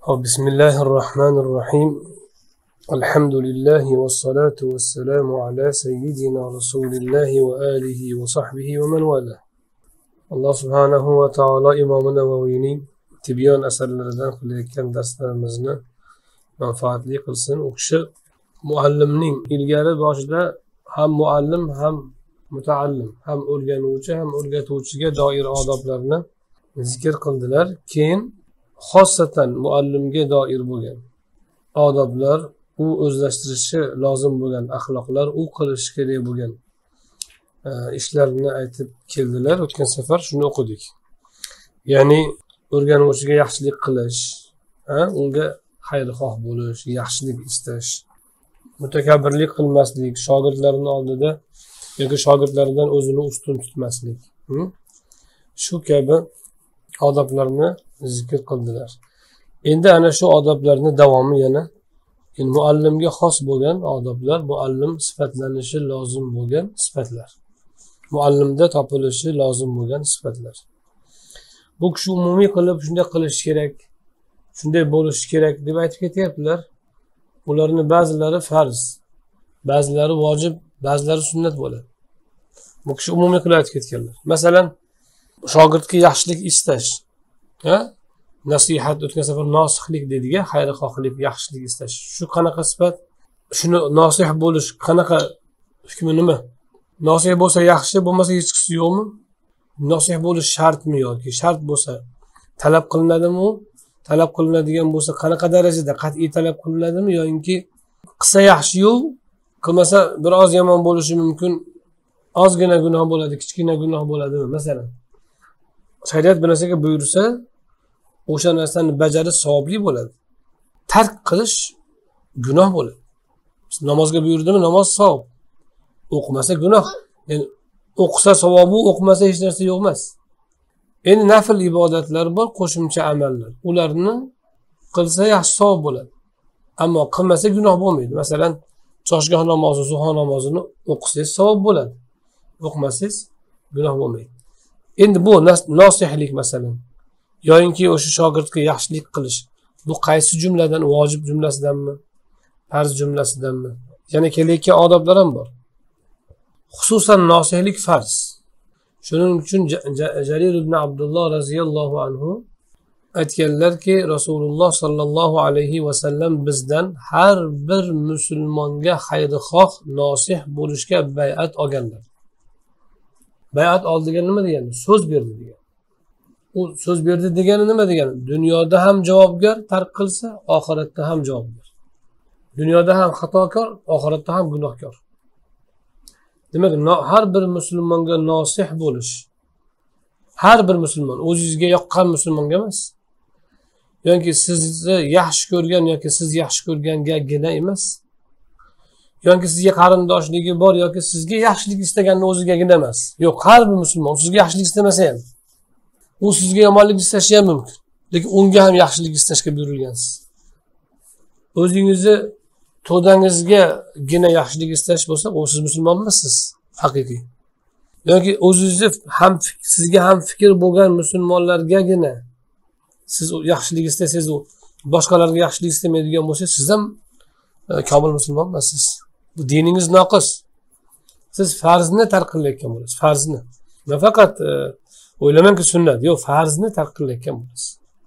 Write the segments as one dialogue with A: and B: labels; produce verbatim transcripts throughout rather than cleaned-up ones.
A: بسم الله الرحمن الرحيم الحمد لله والصلاة والسلام على سيدنا رسول الله وآله وصحبه ومن والاه. الله سبحانه وتعالى إمام Navoiyning tibyon asarlaridan qilayotgan darslarimizni manfaatli qilsin. U kishi muallimning ilgari boshida ham muallim ham mutaallim, ham o'rganuvchi ham o'rgatuvchiga doir odoblarni zikr qildilar. Keyin xossatan muallimga doir bo'lgan odoblar, u o'zlashtirishi lozim bo'lgan axloqlar, u qilishi kerak bo'lgan ishlarni aytib keldilar. O'tgan safar shuni o'qidik. Ya'ni o'rganuvchiga yaxshilik qilish, unga xayrixoh bo'lish, yaxshilik istash, mutakabbirlik qilmaslik, shogirdlarning oldida yoki shogirdlaridan o'zini ustun tutmaslik, shu kabi odoblarni zikr qildilar. Endi ana shu odoblarni davomi yana muallimga xos bo'lgan odoblar, muallim sifatlanishi lozim bo'lgan sifatlar, muallimda topilishi lozim bo'lgan sifatlar. Bu kishi umumiy qilib shunday qilish kerak, shunday bo'lishi kerak deb aytib ketyaptilar. Ularni ba'zilari farz, ba'zilari vojib, ba'zilari sunnat bo'ladi. Bu kishi umumiy qilib aytib ketganlar. Masalan, shogirdga yaxshilik istash, ha? Nasihat, o'tgan safar nosihlik dediga, xayrixohlik, yaxshilik istash. Shu qanaqa sifat? Shuni nosih bo'lish qanaqa, hukmi nima? Nosih bo'lsa yaxshi, bo'lmasa hech qisi yo'qmi? Nosih bo'lish shartmi yoki shart bo'lsa talab qilinadimi? Talab qilinadigan bo'lsa qanaqa darajada qat'iy talab qilinadimi yoki qilsa yaxshi-yu, qilmasa biroz yomon bo'lishi mumkin, ozgina gunoh bo'ladi, kichkina gunoh bo'ladimi? Masalan, shariat bir narsaga buyursa, o'sha narsani bajarish savobli bo'ladi. Tark qilish gunoh bo'ladi. Namozga buyurdimi, namoz savob. O'qimasa gunoh. Ya'ni o'qisa savobi, o'qimasa hech narsa yo'q emas. Endi nafl ibodatlar bor, qo'shimcha amallar. Ularni qilsa yaxshi savob bo'ladi. Ammo qilmasa gunoh bo'lmaydi. Masalan, choshgoh namozi, zuho namozini o'qisangiz savob bo'ladi. O'qimasangiz gunoh bo'lmaydi. Endi bu nosihlik masalan, yoyinki o'sha shogirdga yaxshilik qilish, bu qaysi jumladan, vojib jumlasidanmi, farz jumlasidanmi? Yana kelayotgan odoblar ham bor. Xususan nosihlik farz. Shuning uchun Jarir ibn Abdulloh radhiyallohu anhu aytganlarki, Rasululloh sallallohu alayhi va sallam bizdan har bir musulmonga xayrixoh, nosih bo'lishga bay'at olganlar. Bay'at oldi degani nima degani? So'z berdi degani. U so'z berdi degani nima degani? Dunyoda ham javobgar tark qilsa, oxiratda ham javobgar. Dunyoda ham xatokor, oxiratda ham gunohkor. Demak, har bir musulmonga nosih bo'lish. Har bir musulmon, o'zingizga yoqqan musulmonga emas. Yoki sizni yaxshi ko'rgan yoki siz yaxshi ko'rgangagina emas. Yoki sizga qarindoshligi bor yoki sizga yaxshilik istaganni o'zigagina emas. Yo'q, har bir musulmon sizga yaxshilik istamasa ham, u sizga yomonlik istashi ham mumkin. Lekin unga ham yaxshilik istashga buyurilgansiz. O'zingizni to'dangizgagina yaxshilik istash bo'lsa, u siz musulmon emassiz, haqiqiy. Yoki o'zingizni ham sizga ham fikr bo'lgan musulmonlargagina siz yaxshilik istasangiz, u boshqalarga yaxshilik istamaydigan bo'lsa, siz ham komil musulmon emassiz. Bu diningiz noqis. Siz farzni tark qilayotgan bo'lasiz, farzni. Nafaqat o'ylamangki sunnat, yo'q, farzni tark qilayotgan bo'lasiz.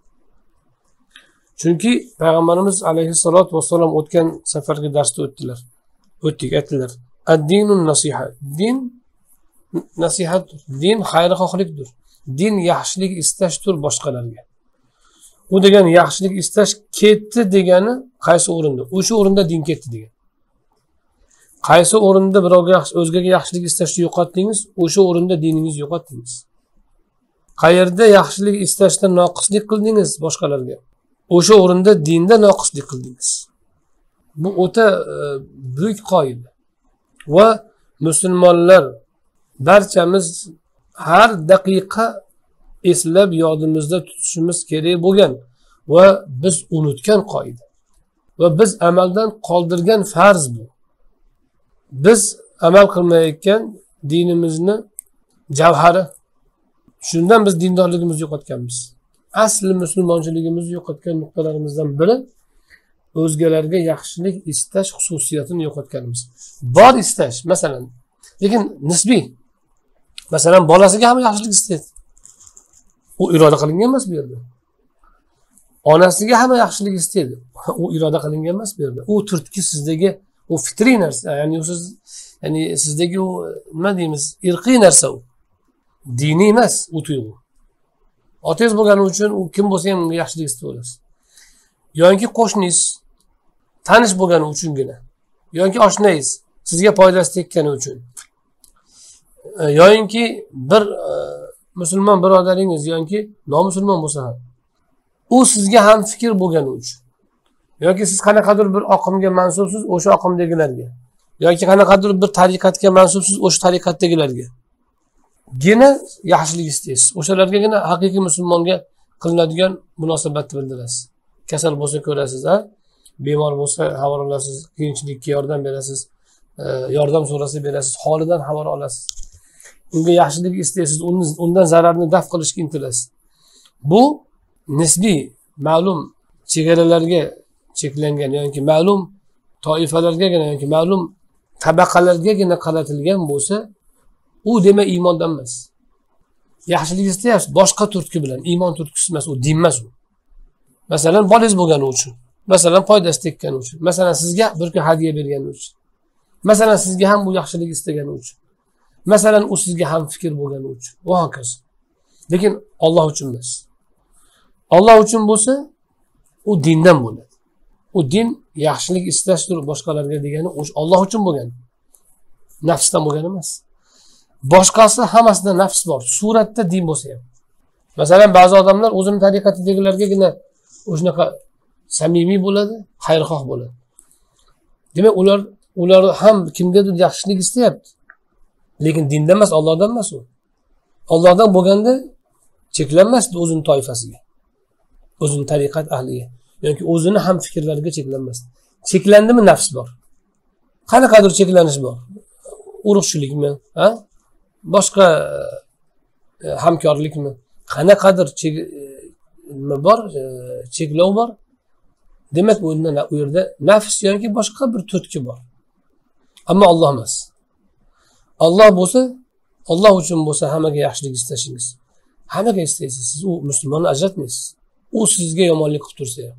A: Chunki payg'ambarimiz alayhissalot vassalom o'tgan safargi darsda o'tdilar. O'tdik, aytdilar. Ad-dinun nasihat. Din nasihatdir. Din xayrixohlikdir. Din yaxshilik istashdir boshqalarga. U degani yaxshilik istash ketdi degani qaysi o'rinda? O'sha o'rinda din ketdi degan. Qaysi o'rinda birovga o'zgaga yaxshilik istashni yo'qotdingiz, o'sha o'rinda diningizni yo'qotdingiz. Qayerda yaxshilik istashda noqislik qildingiz boshqalarga, o'sha o'rinda dinda noqislik qildingiz. Bu o'ta buyuk qoida. Va musulmonlar barchamiz har daqiqa eslab yodimizda tutishimiz kerak bo'lgan va biz unutgan qoida. Va biz amaldan qoldirgan farz bu. Biz amal qilmayotgan dinimizni javhari. Shundan biz dindorligimizni yo'qotganmiz. asli musulmonchiligimizni yo'qotgan nuqtalarimizdan biri o'zgalarga yaxshilik istash xususiyatini yo'qotganimiz. Bor istash, masalan, lekin nisbiy. Masalan, bolasiga ham yaxshilik istaydi. U iroda qilingan emas bu yerda. Onasiga ham yaxshilik istaydi. U iroda qilingan emas bu yerda. U turtki sizdagi u fitriy narsa, ya'ni siz ya'ni sizdagi u nima deymiz, irqiy narsa u. Diniy emas u tuyg'u. Otangiz bo'lgani uchun u kim bo'lsa ham unga yaxshilik istay olasiz. Yoki qo'shningiz tanish bo'lgani uchungina, yoki oshnangiz sizga foydasi tekkani uchun, yoki bir musulmon birodaringiz yoki nomusulmon bo'lsa ham u sizga ham fikr bo'lgani uchun, yoki siz qanaqadir bir oqimga mansubsiz o'sha oqimdagilarga, yoki qanaqadir bir tariqatga mansubsiz o'sha tariqatdagilarga gina yaxshilik istaysiz. O'shalargagina haqiqiy musulmonga qilinadigan munosabatni bildirasiz. Kasal bo'lsa ko'rasiz, ha? Bemor bo'lsa xabar olasiz, qiyinchilikka yordam berasiz, yordam so'rasa berasiz, holidan xabar olasiz. Unga yaxshilik istaysiz, undan zararni daf qilishga intilasiz. Bu nisbiy, ma'lum chegaralarga cheklangan yoki ma'lum toifalargagina yoki ma'lum tabaqalargagina qaratilgan bo'lsa, u demak iymondan emas. Yaxshilik istayapsiz boshqa turtki bilan, iymon turtkisi emas, u din emas u. Masalan, bolangiz bo'lgani uchun, masalan, foydasi tekkani uchun, masalan, sizga bir kun hadiya bergani uchun, masalan, sizga ham bu yaxshilik istagani uchun, masalan, u sizga ham fikr bo'lgani uchun va hokazo. Lekin Alloh uchun emas. Alloh uchun bo'lsa, u dindan bo'ladi. U din yaxshilik istashdir boshqalarga degani o'sha Alloh uchun bo'lgan. Nafsdan bo'lgan emas. Boshqasi hammasida nafs bor. Suratda din bo'lsa ham. Masalan, ba'zi odamlar o'zining tariqatidagilargagina o'shunaqa samimiy bo'ladi, xayrixoh bo'ladi. Demak, ular ular ham kimgadir yaxshilik istayapti. Lekin dindan emas, Allohdan emas u. Allohdan bo'lganda cheklanmasdi o'zining toifasiga, o'zining tariqat ahliga yoki o'zini ham fikrlariga cheklanmasdi. Cheklandimi nafs bor. Qanaqadir cheklanish bor. Urug'chilikmi, ha? Boshqa hamkorlikmi? Qanaqadir nima bor, cheklov bor. Demak, u yerda nafs yoki boshqa bir turtki bor. Ammo Alloh emas. Alloh bo'lsa, Alloh uchun bo'lsa hammaga yaxshilik istashingiz. Hammaga istaysiz. Siz u musulmonni ajratmaysiz. U sizga yomonlik qilib tursa ham,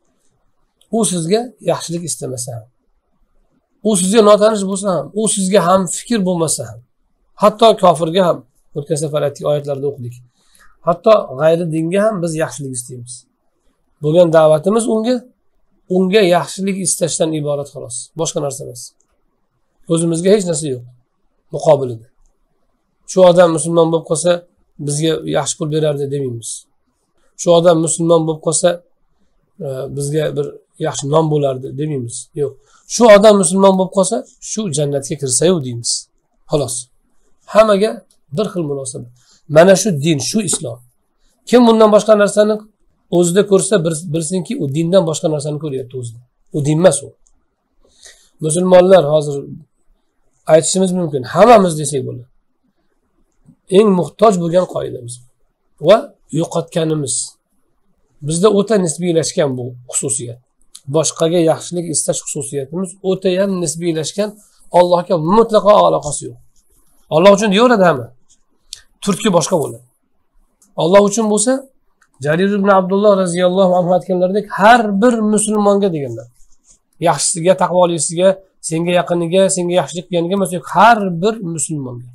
A: u sizga yaxshilik istamasa ham, u sizga notanish bo'lsa ham, u sizga ham fikr bo'lmasa ham, hatto kofirga ham, o'tgan safar aytdik, oyatlarda o'qidik. Hatto g'ayri dinga ham biz yaxshilik istaymiz. Bo'lgan da'vatimiz unga unga yaxshilik istashdan iborat xolos. Boshqa narsa emas. O'zimizga hech narsa yo'q muqobilida. Shu odam musulmon bo'lib qolsa, bizga yaxshi pul berardi demaymiz. Shu odam musulmon bo'lib qolsa, bizga bir yaxshi nom bo'lardi demaymiz. Yo'q. Shu odam musulmon bo'lib qolsa, shu jannatga kirsa-yu deymiz. Xolos. Hammaga bir xil munosabat. Mana shu din, shu islom. Kim bundan boshqa narsani o'zida ko'rsa, bilsinki, u dindan boshqa narsani ko'ryapti o'zida. U din emas u. Musulmonlar hozir aytishimiz mumkin, hammamiz desak bo'ladi. Eng muhtoj bo'lgan qoidamiz va yo'qotganimiz. Bizda o'ta nisbiylashgan bu xususiyat. Boshqaga yaxshilik istash xususiyatimiz o'ta ham nisbiylashgan, Allohga mutlaqo aloqasi yo'q. Alloh uchun deyaveradi hamma. Turki boshqa bo'ladi. Alloh uchun bo'lsa, Jarir ibn Abdulloh roziyallohu anhu aytganlaridek, har bir musulmonga deganlar. Yaxshisiga, taqvolisiga, senga yaqiniga, senga yaxshilik qilganiga emas, har bir musulmonga.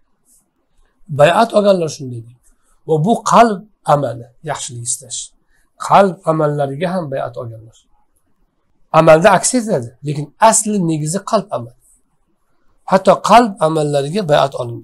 A: Bay'at olganlar shunday deydi. Va bu qalb amali, yaxshilik istash. Qalb amallariga ham bay'at olganlar. Amalda aks etadi, lekin asli negizi qalb amal. Hatto qalb amallariga bay'at olingan.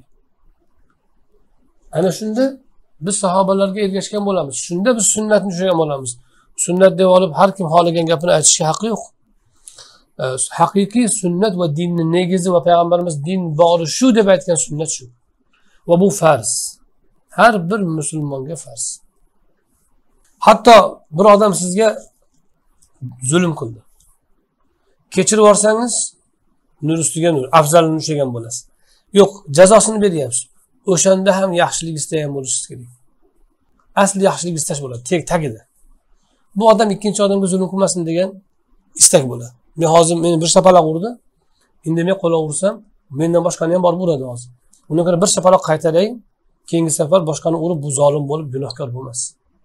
A: Ana shunda biz sahobalarga ergashgan bo'lamiz. Shunda biz sunnatni tushungan bo'lamiz. Sunnat deb olib har kim xohlagan gapini aytishga haqqi yo'q. Haqiqiy sunnat va dinning negizi va payg'ambarimiz din bori shu deb aytgan sunnat shu. Va bu farz. Har bir musulmonga farz. Hatto bir odam sizga zulm qildi. Kechirib yorsangiz, nur ustiga nur, afzalini ushlagan bo'lasiz. Yo'q, jazosini beryapsiz. O'shanda ham yaxshilik istagan bo'lishingiz kerak. asli yaxshilik istash bo'ladi, tek tagida. Bu odam ikkinchi odamga zulm qilmasin degan istak bo'ladi. Men hozir meni bir shapaloq urdi, endi men qo'la ursam, mendan boshqani ham borib uradi hozir. Undan ko'ra bir shapaloq qaytaray, keyingi safar boshqani urib bu zolim bo'lib gunohkor bo'lmas.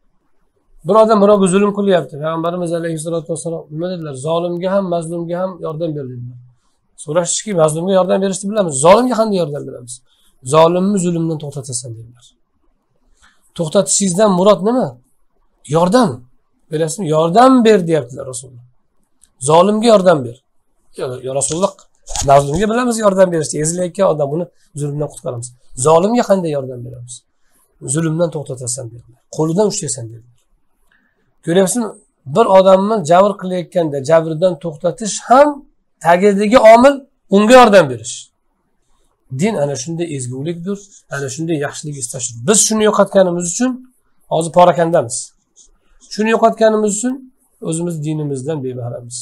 A: Bir odam birovga zulm qilyapti. Payg'ambarimiz alayhisolatu vassalom nima dedilar? Zolimga ham, mazlumga ham yordam ber dedilar. So'rashdiki, mazlumga yordam berishni bilamiz, zolimga qanday yordam beramiz? Zolimni zulmdan to'xtatasan dedilar. To'xtatishingizdan murod nima? Yordam. Bilasizmi? Yordam ber deyaptilar Rasululloh. Zolimga yordam ber. Ya Rasululloh, mazlumga bilamiz yordam berishni, ezilayotgan odam buni zulmdan qutqaramiz. Zolimga qanday yordam beramiz? Zulmdan to'xtatasan dedilar. Qo'lidan ushlaysan dedilar. Ko'ryapsizmi? Bir odamni jabr qilayotganda jabrdan to'xtatish ham tagidagi omil unga yordam berish. Din ana shunday ezgulikdir, ana shunday yaxshilik istashdir. Biz shuni yo'qotganimiz uchun hozir parakandamiz. Shuni yo'qotganimiz uchun o'zimiz dinimizdan bebahramiz.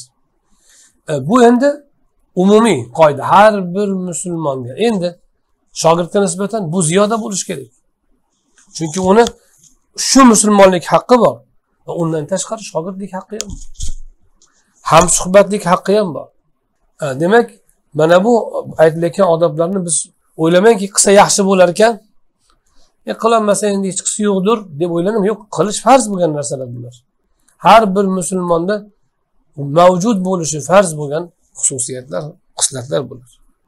A: E, bu endi umumiy qoida har bir musulmonga. Endi shogirdga nisbatan bu ziyoda bo'lish kerak. Chunki uni shu musulmonlik haqqi bor. Va undan tashqari shogirdlik haqqi ham bor. Hamsuhbatlik haqqi ham bor. E, demak, mana bu aytilayotgan odoblarni biz o'ylamangki qilsa yaxshi bo'lar ekan. E qilolmasa endi hech qisi yo'qdir deb o'ylanam. Yo'q, qilish farz bo'lgan narsalar bular. Har bir musulmonda mavjud bo'lishi farz bo'lgan xususiyatlar, xislatlar bular.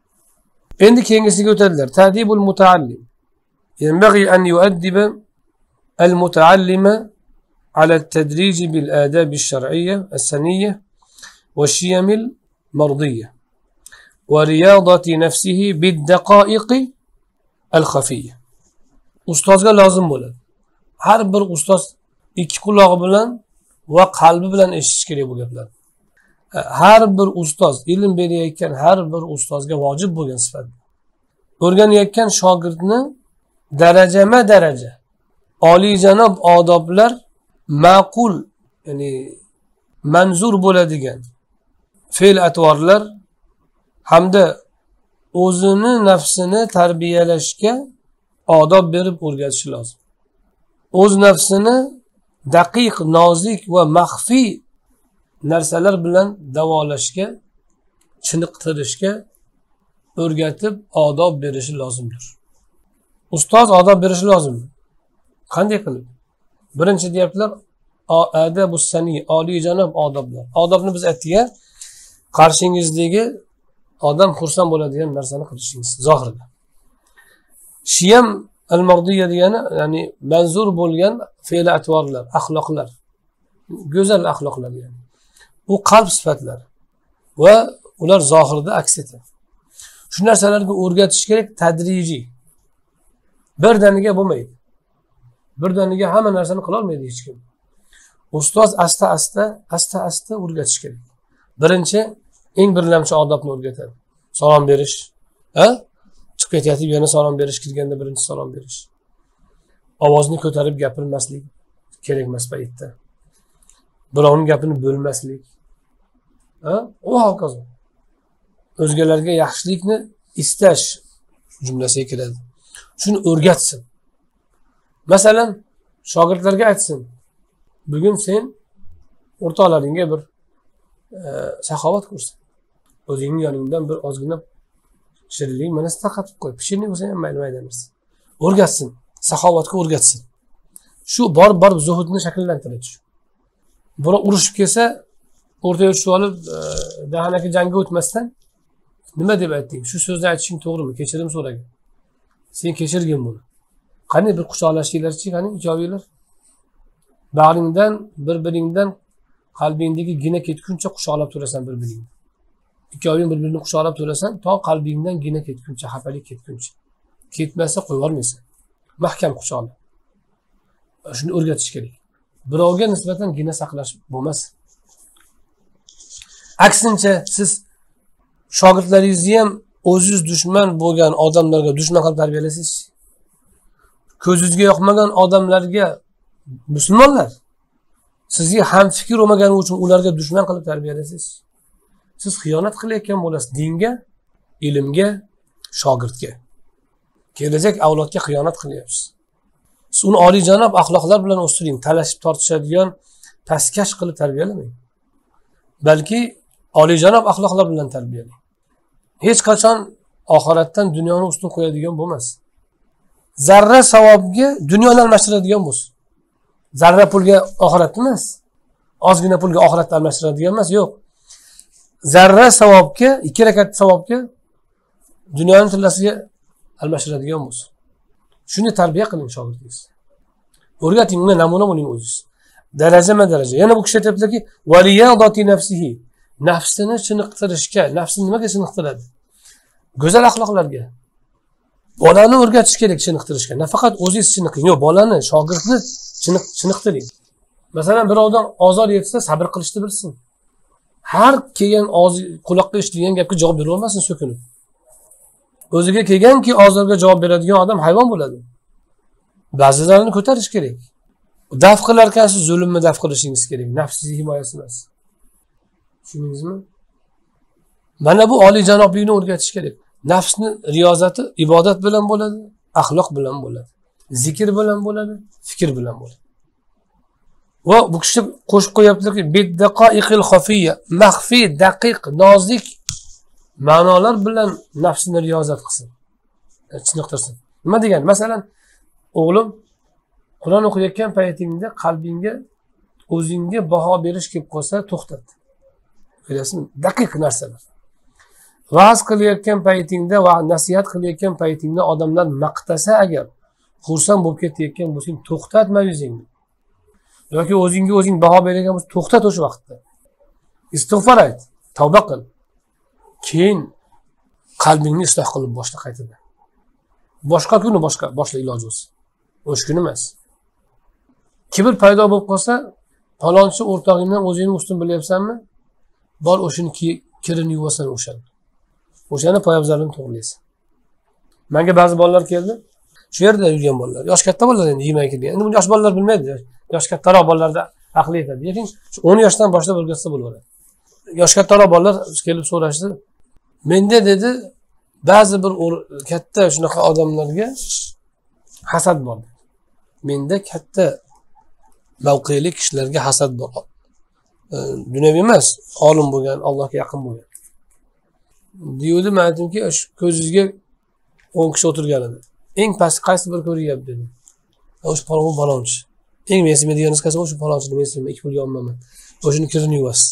A: Endi keyingisiga o'tadilar. Ta'dibul mutaallim. Yanbaghi an yu'addiba al-muta'allima ala at-tadrij bil adab ash-shar'iyya as-saniyya wa shiyam al-mardiyya wa riyadati nafsihi bid-daqa'iq al-khafiyya. Ustozga lozim bo'ladi. Har bir ustoz ikki quloq bilan va qalbi bilan eshitish kerak bu gaplarni. Har bir ustoz, ilm berayotgan har bir ustozga vojib bo'lgan sifat. O'rganayotgan shogirdni darajama-daraja oliyjanob odoblar ma'qul, ya'ni manzur bo'ladigan fe'l-atvorlar hamda o'zini nafsini tarbiyalashga odob berib o'rgatishi lozim. O'z nafsini daqiq, nozik va maxfiy narsalar bilan davolashga, chiniqtirishga o'rgatib odob berishi lozimdir. Ustoz odob berishi lozim. Qanday qilib? Birinchi deyaptilar, adabus sani, oliyjanob odoblar. Odobni biz aytdik-a, qarshingizdagi odam xursand bo'ladigan narsani qilishingiz zohirda. Shiyam al-mardiyya degani, ya'ni manzur bo'lgan fe'l-atvorlar, axloqlar, go'zal axloqlar yani. Bu qalb sifatlari va ular zohirda aks etadi. Shu narsalarga o'rgatish kerak tadrijiy. Birdaniga bo'lmaydi. Birdaniga hamma narsani qila olmaydi hech kim. Ustoz asta-asta, asta-asta o'rgatish kerak. Birinchi eng birlamchi odobni o'rgatadi. Salom berish, ha? Chiqib ketayotib yana salom berish, kirganda birinchi salom berish. Ovozni ko'tarib gapirmaslik kerak emas paytda. Birovning gapini bo'lmaslik. Ha? U hokazo. O'zgalarga yaxshilikni istash jumlasiga kiradi. Shuni o'rgatsin. Masalan, shogirdlarga aytsin. Bugun sen o'rtoqlaringga bir e, saxovat ko'rsat. O'zingning yoningdan bir ozgina shirinlik mana tarqatib qo'y. Pishirni bo'lsa ham mayli-mayli narsa. O'rgatsin, saxovatga o'rgatsin. Shu bor-bor zuhudni shakllantiradi. Buni urushib kelsa, o'rtaga tushib olib, e, dahanaki jangga o'tmasdan nima deb aytding? Shu so'zni aytishing to'g'rimi? Kechirim so'ragan. Sen kechirgin buni. Qani bir quchoqlashinglar-chi, qani ijobiylar. Bag'ringdan, bir-biringdan qalbingdagi gina ketguncha quchoqlab turasan bir-biringni. Ikkoving bir-birini quchoqlab turasan, to qalbingdan gina ketguncha, xafalik ketguncha. Ketmasa qo'yib olmaysan. Mahkam quchoqla. Shuni o'rgatish kerak. Birovga nisbatan gina saqlash bo'lmas. Aksincha, siz shogirdlaringizni ham o'zingiz dushman bo'lgan odamlarga dushman qilib tarbiyalaysiz. Ko'zingizga yoqmagan odamlarga musulmonlar sizga ham fikr bo'lmagani uchun ularga dushman qilib tarbiyalaysiz. Siz xiyonat qilayotgan bo'lasiz dinga, ilmga, shogirdga. Kelajak avlodga xiyonat qilyapsiz. Siz uni oliyjanob axloqlar bilan o'stiring, talashib tortishadigan, pastkash qilib tarbiyalamang. Balki oliyjanob axloqlar bilan tarbiyalang. Hech qachon oxiratdan dunyoni ustun qo'yadigan bo'lmas. Zarra savobga dunyoni almashtiradigan bo'lsin. Zarra pulga oxirat emas. Ozgina pulga oxiratni almashtiradigan emas, yo'q. Zarra savobga, ikki rakat savobga dunyoni tillasiga almashtiradigan bo'lsin. Shuni tarbiya qiling shogirdingiz. O'rgating, uni namuna bo'ling o'zingiz. Darajama-daraja. Yana bu kishi aytibdiki, "Valiyadati nafsihi." Nafsini chiniqtirishga, nafsini nimaga chiniqtiradi? Go'zal axloqlarga. Bolani o'rgatish kerak chiniqtirishga. Nafaqat o'zingiz chiniqing, yo'q, bolani, shogirdni chiniq chiniqtiring. Masalan, birovdan ozor yetsa, sabr qilishni bilsin. Har kelgan quloqqa eshitgan gapga javob bera olmasin so'kinib. O'ziga kelganki ozorga javob beradigan odam hayvon bo'ladi. Ba'zilarini ko'tarish kerak. Daf qilar ekansiz, zulmni daf qilishingiz kerak, nafsiy himoyasi emas. Tushundingizmi? Mana bu oliyjanoblikni o'rgatish kerak. Nafsni riyozati ibodat bilan bo'ladi, axloq bilan bo'ladi, zikr bilan bo'ladi, fikr bilan bo'ladi. Va bu kishi qo'shib qo'yaptilarki, "Biddaqaiqil xafiyya", maxfiy, daqiq, nozik ma'nolar bilan nafsini riyozat qilsin, chiniqtirsin. Nima degani? Masalan, o'g'lim, Qur'on o'qiyotgan paytingda qalbingga o'zingga baho berish kelib qolsa, to'xtat. Bilasizmi? Daqiq narsalar. Va'z qilayotgan paytingda va nasihat qilayotgan paytingda odamlar maqtasa agar, xursand bo'lib ketayotgan bo'lsang, to'xtatma yuzingni. Yoki o'zingga o'zing baho bergan bo'lsa, to'xtat o'sha vaqtda. Istig'for ayt, tavba qil. Keyin qalbingni isloh qilib boshla qaytadan. Boshqa kuni boshqa boshla iloji bo'lsa. O'sha kun emas. Kibr paydo bo'lib qolsa, palonchi o'rtog'ingdan o'zingni ustun bilyapsanmi? Bor o'shini kirini yuvasan o'shani. O'shani poyabzalini to'g'rilaysan. Menga ba'zi bolalar keldi. Shu yerda yurgan bolalar. Yosh katta bolalar endi yemak kirgan. Endi buni yosh bolalar bilmaydi. Yosh kattaroq bolalarda aqli yetadi. Lekin o'n yoshdan boshlab o'rgatsa bo'laveradi. Yosh kattaroq bolalar kelib so'rashdi. Menda dedi, ba'zi bir katta shunaqa odamlarga hasad bor. Menda katta mavqeli kishilarga hasad bor. Dunyoviy emas, olim bo'lgan, Allohga yaqin bo'lgan. Deydi, men aytdimki, shu ko'zingizga o'n kishi o'tirgan edi. Eng past qaysi bir ko'ryapti dedim. O'sha palon balonchi. Eng mensimaydiganingiz qaysi? O'sha palonchini mensimayman, ikki pulga olmayman. O'shini kirini yuvasiz.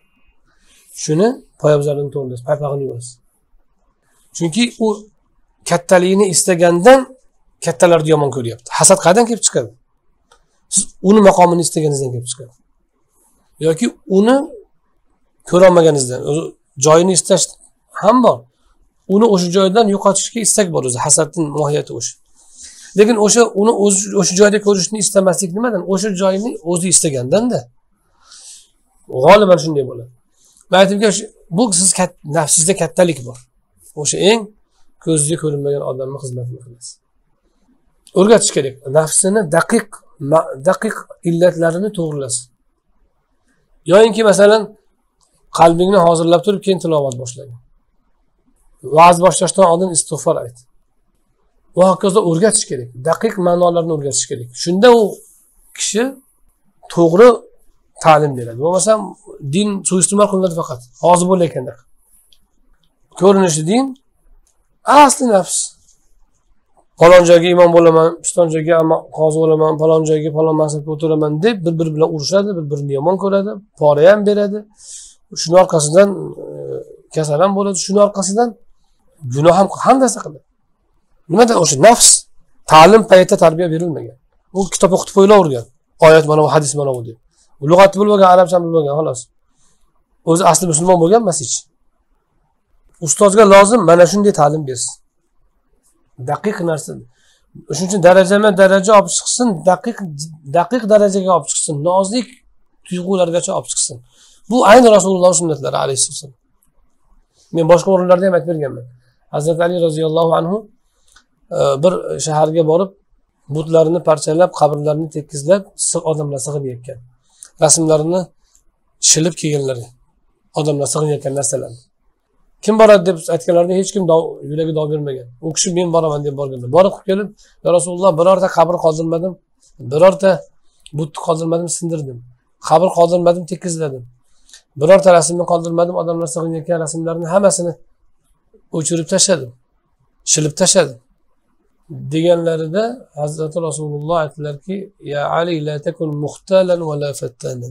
A: Shuni poyabzalini to'g'rilaysiz, paypog'ini yuvasiz. Chunki u kattaligini istagandan kattalarni yomon ko'ryapti. Hasad qayerdan kelib chiqadi? Siz uni maqomini istaganingizdan kelib chiqadi. Yoki uni ko'ra olmaganingizdan, joyini istash ham bor. Uni o'sha joydan yo'qotishga istak bor o'zi, hasadning mohiyati o'sha. Lekin o'sha uni o'sha joyda ko'rishni istamaslik nimadan? O'sha joyni o'zi istagandan-da. G'oliban shunday bo'ladi. Men aytdimki, bu siz nafsingizda kattalik bor. O'sha eng ko'zga ko'rinmagan odamning xizmatini qilasiz. O'rgatish kerak. Nafsini daqiq, daqiq illatlarini to'g'rilasin. Yo'inki masalan qalbingni hozirlab turib, keyin tilovat boshlagan. Va'z boshlashdan oldin istig'for ayt. Va hokazo o'rgatish kerak. Daqiq ma'nolarni o'rgatish kerak. Shunda u kishi to'g'ri ta'lim beradi. Bo'lmasam din suiiste'mol qilinadi faqat. Hozir bo'layotganda. Ko'rinishi din, asli nafs. Falon joyga imom bo'laman, piston joyga qozi bo'laman, falon joyga falon mansabga o'tiraman deb bir-biri bilan urushadi, bir-birini yomon ko'radi, pora ham beradi. Shuning orqasidan kasal ham bo'ladi, shuning orqasidan gunoh ham handasa qiladi. Nimada o'sha nafs ta'lim paytida tarbiya berilmagan. U kitob o'qitib qo'yilavergan. Oyat mana bu, hadis mana bu deb. Lug'at bilmagan, arabcha bilmagan, xolos. O'zi asli musulmon bo'lgan emas hech. Ustozga lozim mana shunday ta'lim bersin. Daqiq narsa. Shuning uchun darajama daraja olib chiqsin, daqiq daqiq darajaga olib chiqsin, nozik tuyg'ulargacha olib chiqsin. Bu ayni Rasululloh sunnatlari alayhissalom. Men boshqa o'rinlarda ham aytib berganman. Hazrat Ali roziyallohu anhu bir shaharga borib, butlarini parchalab, qabrlarni tekizlab, odamlar sig'inayotgan. Rasmlarini shilib kelganlar. Odamlar sig'inayotgan narsalarni. Kim boradi deb aytganlarida hech kim yuragi dov bermagan. U kishi men boraman deb borganlar. Borib kelib, "Ya Rasululloh, birorta qabr qoldirmadim, birorta butni qoldirmadim, sindirdim. Qabr qoldirmadim, tekizladim. Birorta rasmni qoldirmadim, odamlar sig'inayotgan rasmlarni hammasini o'chirib tashladim, shilib tashladim." deganlarida Hazrati Rasululloh aytdilarki, "Ya Ali, la takun muhtalan va la fattanan."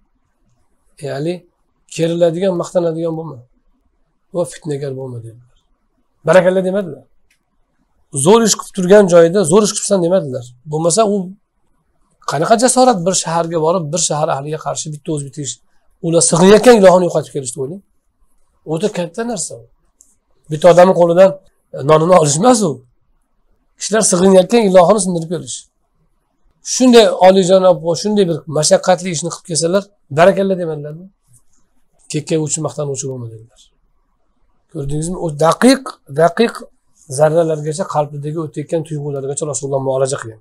A: Ya'ni keriladigan, maqtanadigan bo'lma va fitnagar bo'lma dedilar. Barakalla demadilar. Zo'r ish qilib turgan joyida zo'r ish qilibsan demadilar. Bo'lmasa u qanaqa jasorat bir shaharga borib, bir shahar ahliga qarshi bitta o'z bitish, ular sig'inayotgan ilohini yo'qotib kelishdi o'ylang. O'ta katta narsa u. Bitta odamning qo'lidan nonini olish emas u. Kishilar sig'inayotgan ilohini sindirib kelish. Shunday oliyjanob va shunday bir mashaqqatli ishni qilib kelsalar, barakalla demadilarmi? Kekkayuvchi, maqtanuvchi bo'lma dedilar. Ko'rdingizmi? O daqiq, daqiq zarralargacha qalbidagi o'tayotgan tuyg'ulargacha Rasululloh muolaja qilgan.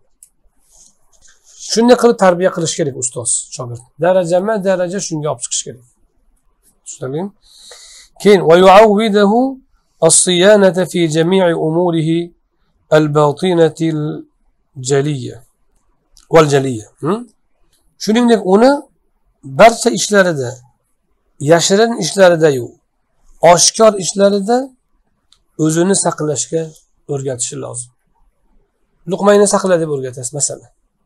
A: Shunday qilib tarbiya qilish kerak ustoz, shogird. Darajama-daraja shunga olib chiqish kerak. Tushundingmi? Keyin va yu'awwidahu as-siyanata fi jami'i umurihi al-batinati al-jaliyya wal-jaliyya. Shuningdek uni barcha ishlarida, yashirin ishlarida-yu, oshkor ishlarida o'zini saqlashga o'rgatishi lozim. Luqmayni saqla deb o'rgatasiz masalan.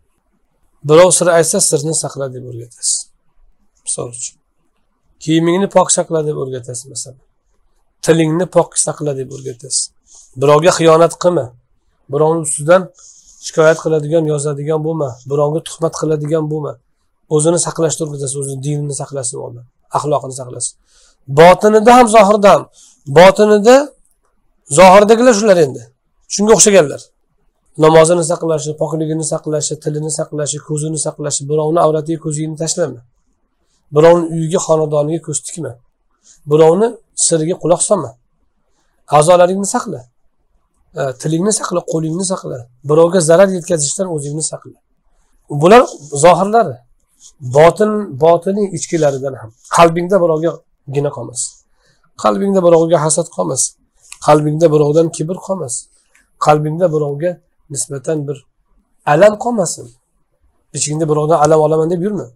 A: Birov sir aytsa, sirni saqla deb o'rgatasiz. Misol uchun. Kiyimingni pok saqla deb o'rgatasiz masalan. Tilingni pok saqla deb o'rgatasiz. Birovga xiyonat qilma. Birovning ustidan shikoyat qiladigan, yozadigan bo'lma. Birovga tuhmat qiladigan bo'lma. O'zini saqlashga o'rgatasiz, o'zining dinini saqlasin odam, axloqini saqlasin. Botinida ham, zohirda ham. Botinida zohirdagilar shular endi. Shunga o'xshaganlar. Namozini saqlashi, pokligini saqlashi, tilini saqlashi, ko'zini saqlashi, birovning avratiga ko'zingni tashlama. Birovning uyiga, xonadoniga ko'z tikma. Birovning siriga quloq solma. A'zolaringni saqla. Tilingni saqla, qo'lingni saqla. Birovga zarar yetkazishdan o'zingni saqla. Bular zohirlari. Botin, botiniy ichkilaridan ham. Qalbingda birovga gina qolmasin. Qalbingda birovga hasad qolmasin. Qalbingda birovdan kibr qolmasin. Qalbingda birovga nisbatan bir alam qolmasin. Ichingda birovdan alam olaman deb yurma.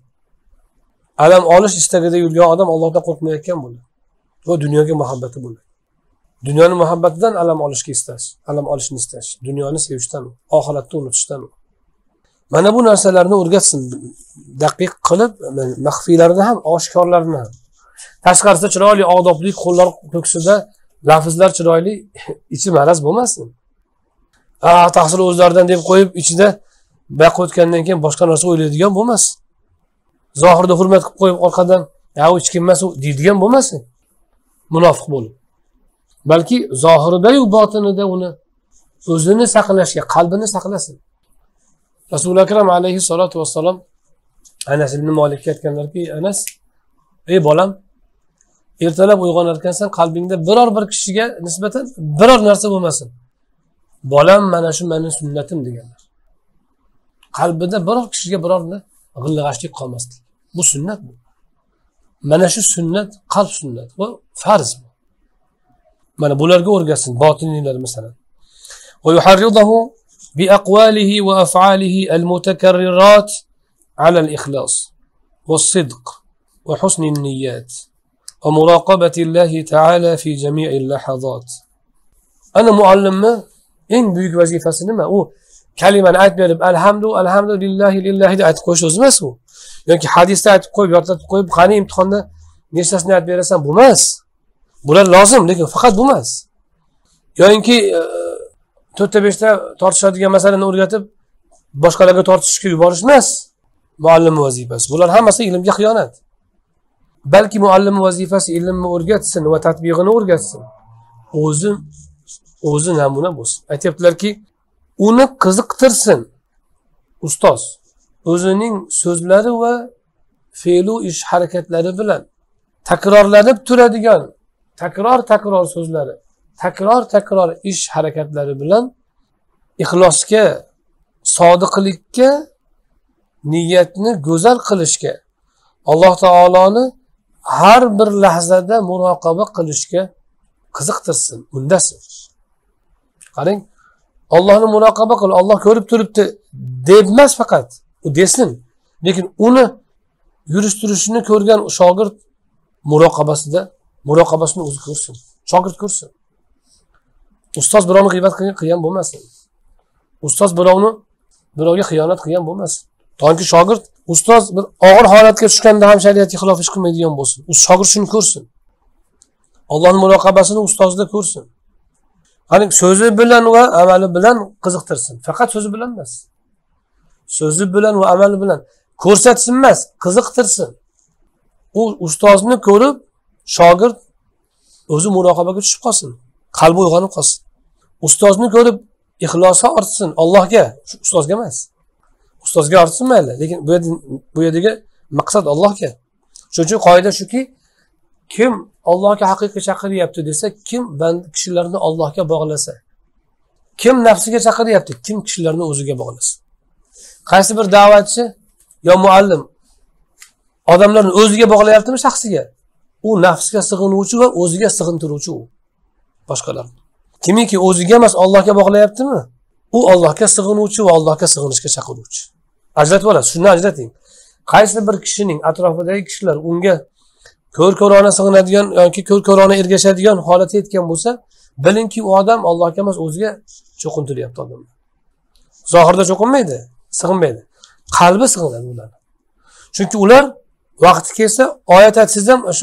A: Alam olish istagida yurgan odam Allohdan qo'rqmayotgan bo'ladi. Va dunyoga muhabbati bo'ladi. Dunyoning muhabbatidan alam olishga istash, alam olishni istash, dunyoni sevishdan, oxiratni unutishdan. Mana bu narsalarni o'rgatsin, daqiq qilib, maxfiylarni ham, oshkorlarni ham. Tashqarisida chiroyli, odobli, qo'llar ko'ksida lafzlar chiroyli, ichi maraz bo'lmasin. Ah, tahsil o'zlaridan deb qo'yib, ichida baq o'tgandan keyin boshqa narsa o'ylaydigan bo'lmasin. Zohirda hurmat qilib qo'yib, orqadan, "Ya, u hech kim emas" deydigan bo'lmasin. Munofiq bo'lib. Balki zohirida-yu botinida uni o'zini saqlashga, qalbini saqlasin. Rasul akram alayhi salatu vassalam Anas ibn Malikka aytganlarki, "Anas, ey bolam, ertalab uyg'onar ekansan, qalbingda biror bir kishiga nisbatan biror narsa bo'lmasin. Bolam, mana shu mening sunnatim" deganlar. Qalbida biror kishiga biror g'illig'ashlik qolmaslik. Bu sunnat bu. Mana shu sunnat qalb sunnat va farz bu. Mana bularga o'rgatsin botiniylar masalan. Va yuharridahu bi aqwalihi va af'alihi al-mutakarrirat ala al-ikhlas was-sidq wa husn an-niyyat va muraqabati Allah ta'ala fi jami' al-lahazat. Ana muallimni eng buyuk vazifasi nima? U kalimani aytib berib, alhamdu, alhamdulillahi, lillahi deb aytib qo'yish o'zi emas u. Yoki hadisda aytib qo'yib, yodlatib qo'yib, qani imtihonda nechtasini aytib berasan, bu emas. Bular lozim, lekin faqat bu emas. Yo'inki to'rtta beshta tortishadigan masalani o'rgatib, boshqalarga tortishga yuborish emas muallimning vazifasi. Bular hammasi ilmga xiyonat. Balki muallimning vazifasi ilmni o'rgatsin va tatbiqini o'rgatsin. O'zi o'zi namuna bo'lsin. Aytibdilarki, uni qiziqtirsin. Ustoz o'zining so'zlari va fe'lu ish harakatlari bilan takrorlanib turadigan takror takror so'zlari, takror takror ish harakatlari bilan ixlosga, sodiqlikka, niyatni go'zal qilishga, Alloh taoloni har bir lahzada muroqaba qilishga qiziqtirsin, undasin. Qarang, Allohni muroqaba qil, Alloh ko'rib turibdi deb emas faqat, u desin. Lekin uni yurishtirishini ko'rgan shogird muroqabasida, muroqabasini o'zi ko'rsin, shogird ko'rsin. Ustoz birovni g'iybat qilgan bo'lmasin. Ustoz birovni birovga xiyonat qilgan bo'lmasin. Toki shogird ustoz bir og'ir holatga tushganda ham shariatga xilof ish qilmaydigan bo'lsin. U shogird shuni ko'rsin. Allohning muroqabasini ustozda ko'rsin. Qani so'zi bilan va amali bilan qiziqtirsin. Faqat so'zi bilan emas. So'zi bilan va amali bilan ko'rsatsin emas, qiziqtirsin. U ustozni ko'rib, shogird o'zi muroqabaga tushib qolsin, qalbi uyg'onib qolsin. Ustozni ko'rib ixlosi ortsin Allohga, ustozga emas. Ustozga ortsin mayli, lekin bu yerda bu yerdagi maqsad Allohga. Shuning uchun qoida shuki, kim Allohga haqiqiy chaqiryapti desa, kim band kishilarni Allohga bog'lasa, kim nafsiga chaqiryapti, kim kishilarni o'ziga bog'lasa. Qaysi bir da'vatchi yo muallim odamlarni o'ziga bog'layaptimi shaxsiga? U nafsga sig'inuvchi va o'ziga sig'intiruvchi u. Boshqalar. Kimiki o'ziga emas Allohga bog'layaptimi? U Allohga sig'inuvchi va Allohga sig'inishga chaqiruvchi. Ajratib olasiz, shuni ajrating. Qaysi bir kishining atrofidagi kishilar unga ko'r-ko'rona sig'inadigan yoki ko'r-ko'rona ergashadigan holatga yetgan bo'lsa, bilingki u odam Allohga emas o'ziga cho'qintiryapti odam. Zohirda cho'qinmaydi, sig'inmaydi. Qalbi sig'inadi ular. Chunki ular vaqti kelsa oyat aytsangiz ham shu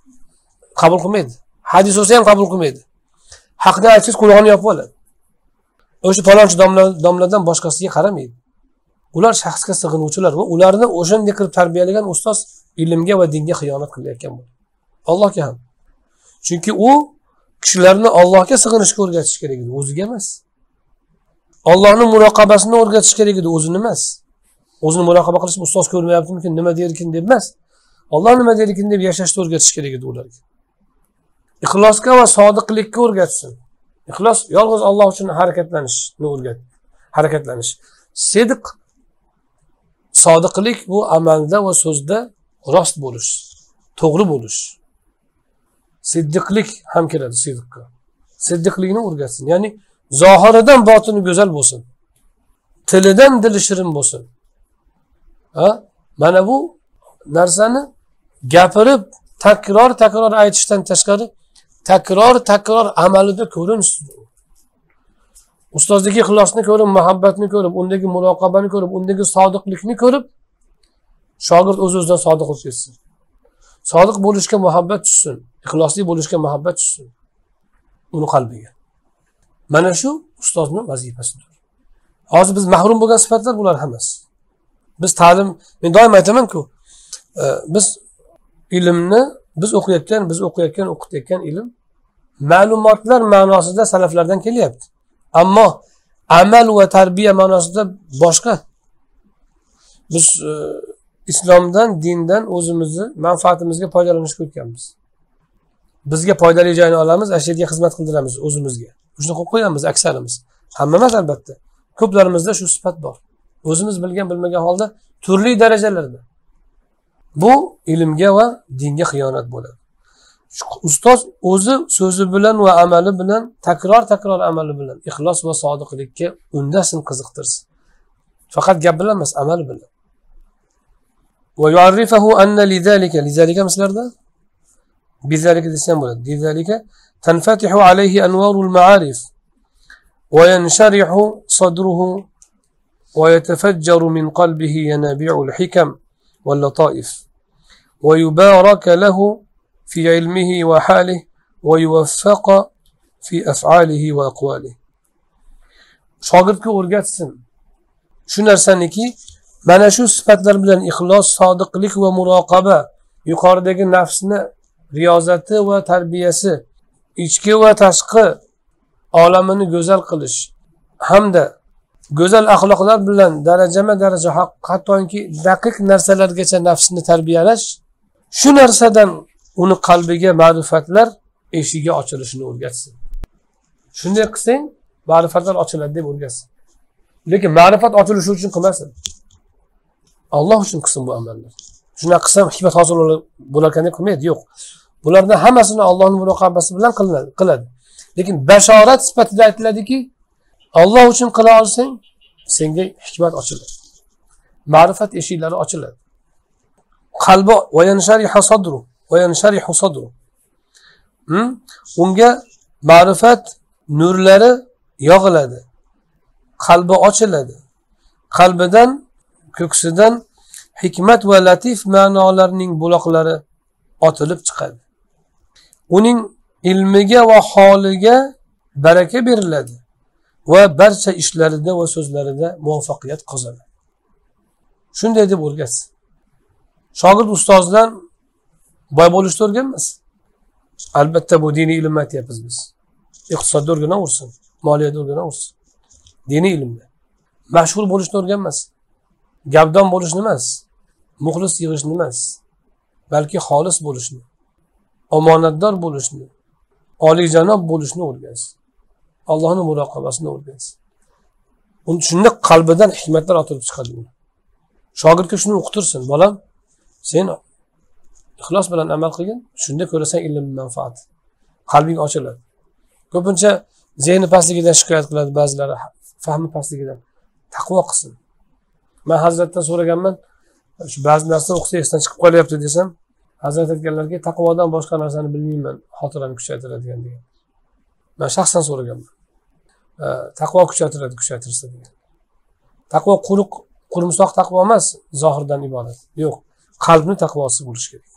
A: qabul qilmaydi. Hadis olsa ham qabul qilmaydi. Haqni aytsangiz quloqni yopib oladi. O'sha falonchi domla domladan boshqasiga qaramaydi. Ular shaxsga sig'inuvchilar va ularni o'shanday qilib tarbiyalagan ustoz ilmga va dinga xiyonat qilayotgan bo'ladi. Allohga ham. Chunki u kishilarni Allohga sig'inishga o'rgatish kerak edi, o'ziga emas. Allohning muroqabasini o'rgatish kerak edi, o'zini emas. O'zini muroqaba qilish ustoz ko'rmayaptimikin, nima derkin deb emas. Alloh nima derkin deb yashashni o'rgatish kerak edi ularga. Ixlosga va sodiqlikka o'rgatsin. Ixlos yolg'iz Alloh uchun harakatlanishni o'rgat. Harakatlanish. Sidq, sodiqlik bu amalda va so'zda rost bo'lish, to'g'ri bo'lish. Siddiqlik ham kiradi sidqqa. Siddiqlikni o'rgatsin. Ya'ni zohiridan botini go'zal bo'lsin. Tilidan dili shirin bo'lsin. Ha? Mana bu narsani gapirib takror takror aytishdan tashqari takror takror amalida ko'rinsin. Ustozdagi ixlosni ko'rib, muhabbatni ko'rib, undagi muroqabani ko'rib, undagi sodiqlikni ko'rib, shogird o'z-o'zidan sodiq bo'lib ketsin. Sodiq bo'lishga muhabbat tushsin, ixlosli bo'lishga muhabbat tushsin uni qalbiga. Mana shu ustozning vazifasidir. Hozir biz mahrum bo'lgan sifatlar bular hammasi. Biz ta'lim, men doim aytaman-ku, biz ilmni biz o'qiyotgan, biz o'qiyotgan, o'qitayotgan ilm ma'lumotlar ma'nosida salaflardan kelyapti. Ammo amal va tarbiya ma'nosida boshqa. Biz e, islomdan, dindan o'zimizni manfaatimizga foydalanishga o'tganmiz. Bizga foydali joyini olamiz, ashirga xizmat qildiramiz o'zimizga. Shuni qilib qo'yamiz aksarimiz. Hamma emas albatta. Ko'plarimizda shu sifat bor. O'zimiz bilgan bilmagan holda turli darajalarda. Bu ilmga va dinga xiyonat bo'ladi. Ustoz o'zi so'zi bilan va amali bilan, takror takror amali bilan ixlos va sodiqlikka undasin, qiziqtirsin. Faqat gap bilan emas, amal bilan. Va yu'arrifahu anna lidhalika, lidhalika mislarda bizalika desam bo'ladi. Lidhalika tanfatihu alayhi anwarul ma'arif wa yansharihu sadruhu wa yatafajjaru min qalbihi yanabi'ul hikam wal lataif wa yubaraka lahu في علمه وحاله ويوفق في أفعاله وأقواله. Shogirdga o'rgatsin. Shu narsaniki, mana shu sifatlar bilan ixlos, sodiqlik va muroqaba, yuqoridagi nafsni riyozati va tarbiyasi, ichki va tashqi olamini go'zal qilish hamda go'zal axloqlar bilan darajama-daraja hattoki daqiq narsalargacha nafsni tarbiyalash, shu narsadan uni qalbiga ma'rifatlar eshigi ochilishini o'rgatsin. Shunday qilsang, ma'rifatlar ochiladi deb o'rgatsin. Lekin ma'rifat ochilishi uchun qilmasin. Alloh uchun qilsin bu amallar. Shuna qilsam hikmat hosil bo'lar ekan deb qilmaydi, yo'q. Bulardan hammasini Allohning muroqabasi bilan qilinadi, qiladi. Lekin bashorat sifatida aytiladiki, Alloh uchun qila olsang, senga hikmat ochiladi. Ma'rifat eshiklari ochiladi. Qalbi va yansharihu sadru, va yansharihu sadru. Unga ma'rifat nurlari yog'iladi. Qalbi ochiladi. Qalbidan, ko'ksidan hikmat va latif ma'nolarning buloqlari otilib chiqadi. Uning ilmiga va holiga baraka beriladi va barcha ishlarida va so'zlarida muvaffaqiyat qozonadi. Shunday deb o'rgatsin. Shogird ustozdan boy bo'lishni o'rganmas. Albatta bu diniy ilm aytyapmiz biz. Iqtisodda o'rganaversin, moliyada o'rganaversin. Diniy ilmda. Mashhur bo'lishni o'rganmas. Gapdon bo'lishni emas, muxlis yig'ishni emas, balki xolis bo'lishni, omonatdor bo'lishni, oliyjanob bo'lishni o'rgansin. Allohning muroqabasini o'rgansin. Uni shunda qalbidan hikmatlar otilib chiqadi. Shogirdga shuni o'qitirsin. Bolam, sen ixlos bilan amal qilgin, shunda ko'rasan ilmning manfaati. Qalbing ochiladi. Ko'pincha zehni pastligidan shikoyat qiladi ba'zilari, fahmi pastligidan. Taqvo qilsin. Men Hazratdan so'raganman, shu ba'zi narsa o'qisa esdan chiqib qolyapti desam, Hazrat aytganlarga taqvodan boshqa narsani bilmayman, xotirani kuchaytiradigan degan. Men shaxsan so'raganman. Taqvo kuchaytiradi, kuchaytirsa degan. Taqvo quruq, qurumsoq taqvo emas, zohirdan iborat. Yo'q, qalbni taqvosi bo'lish kerak.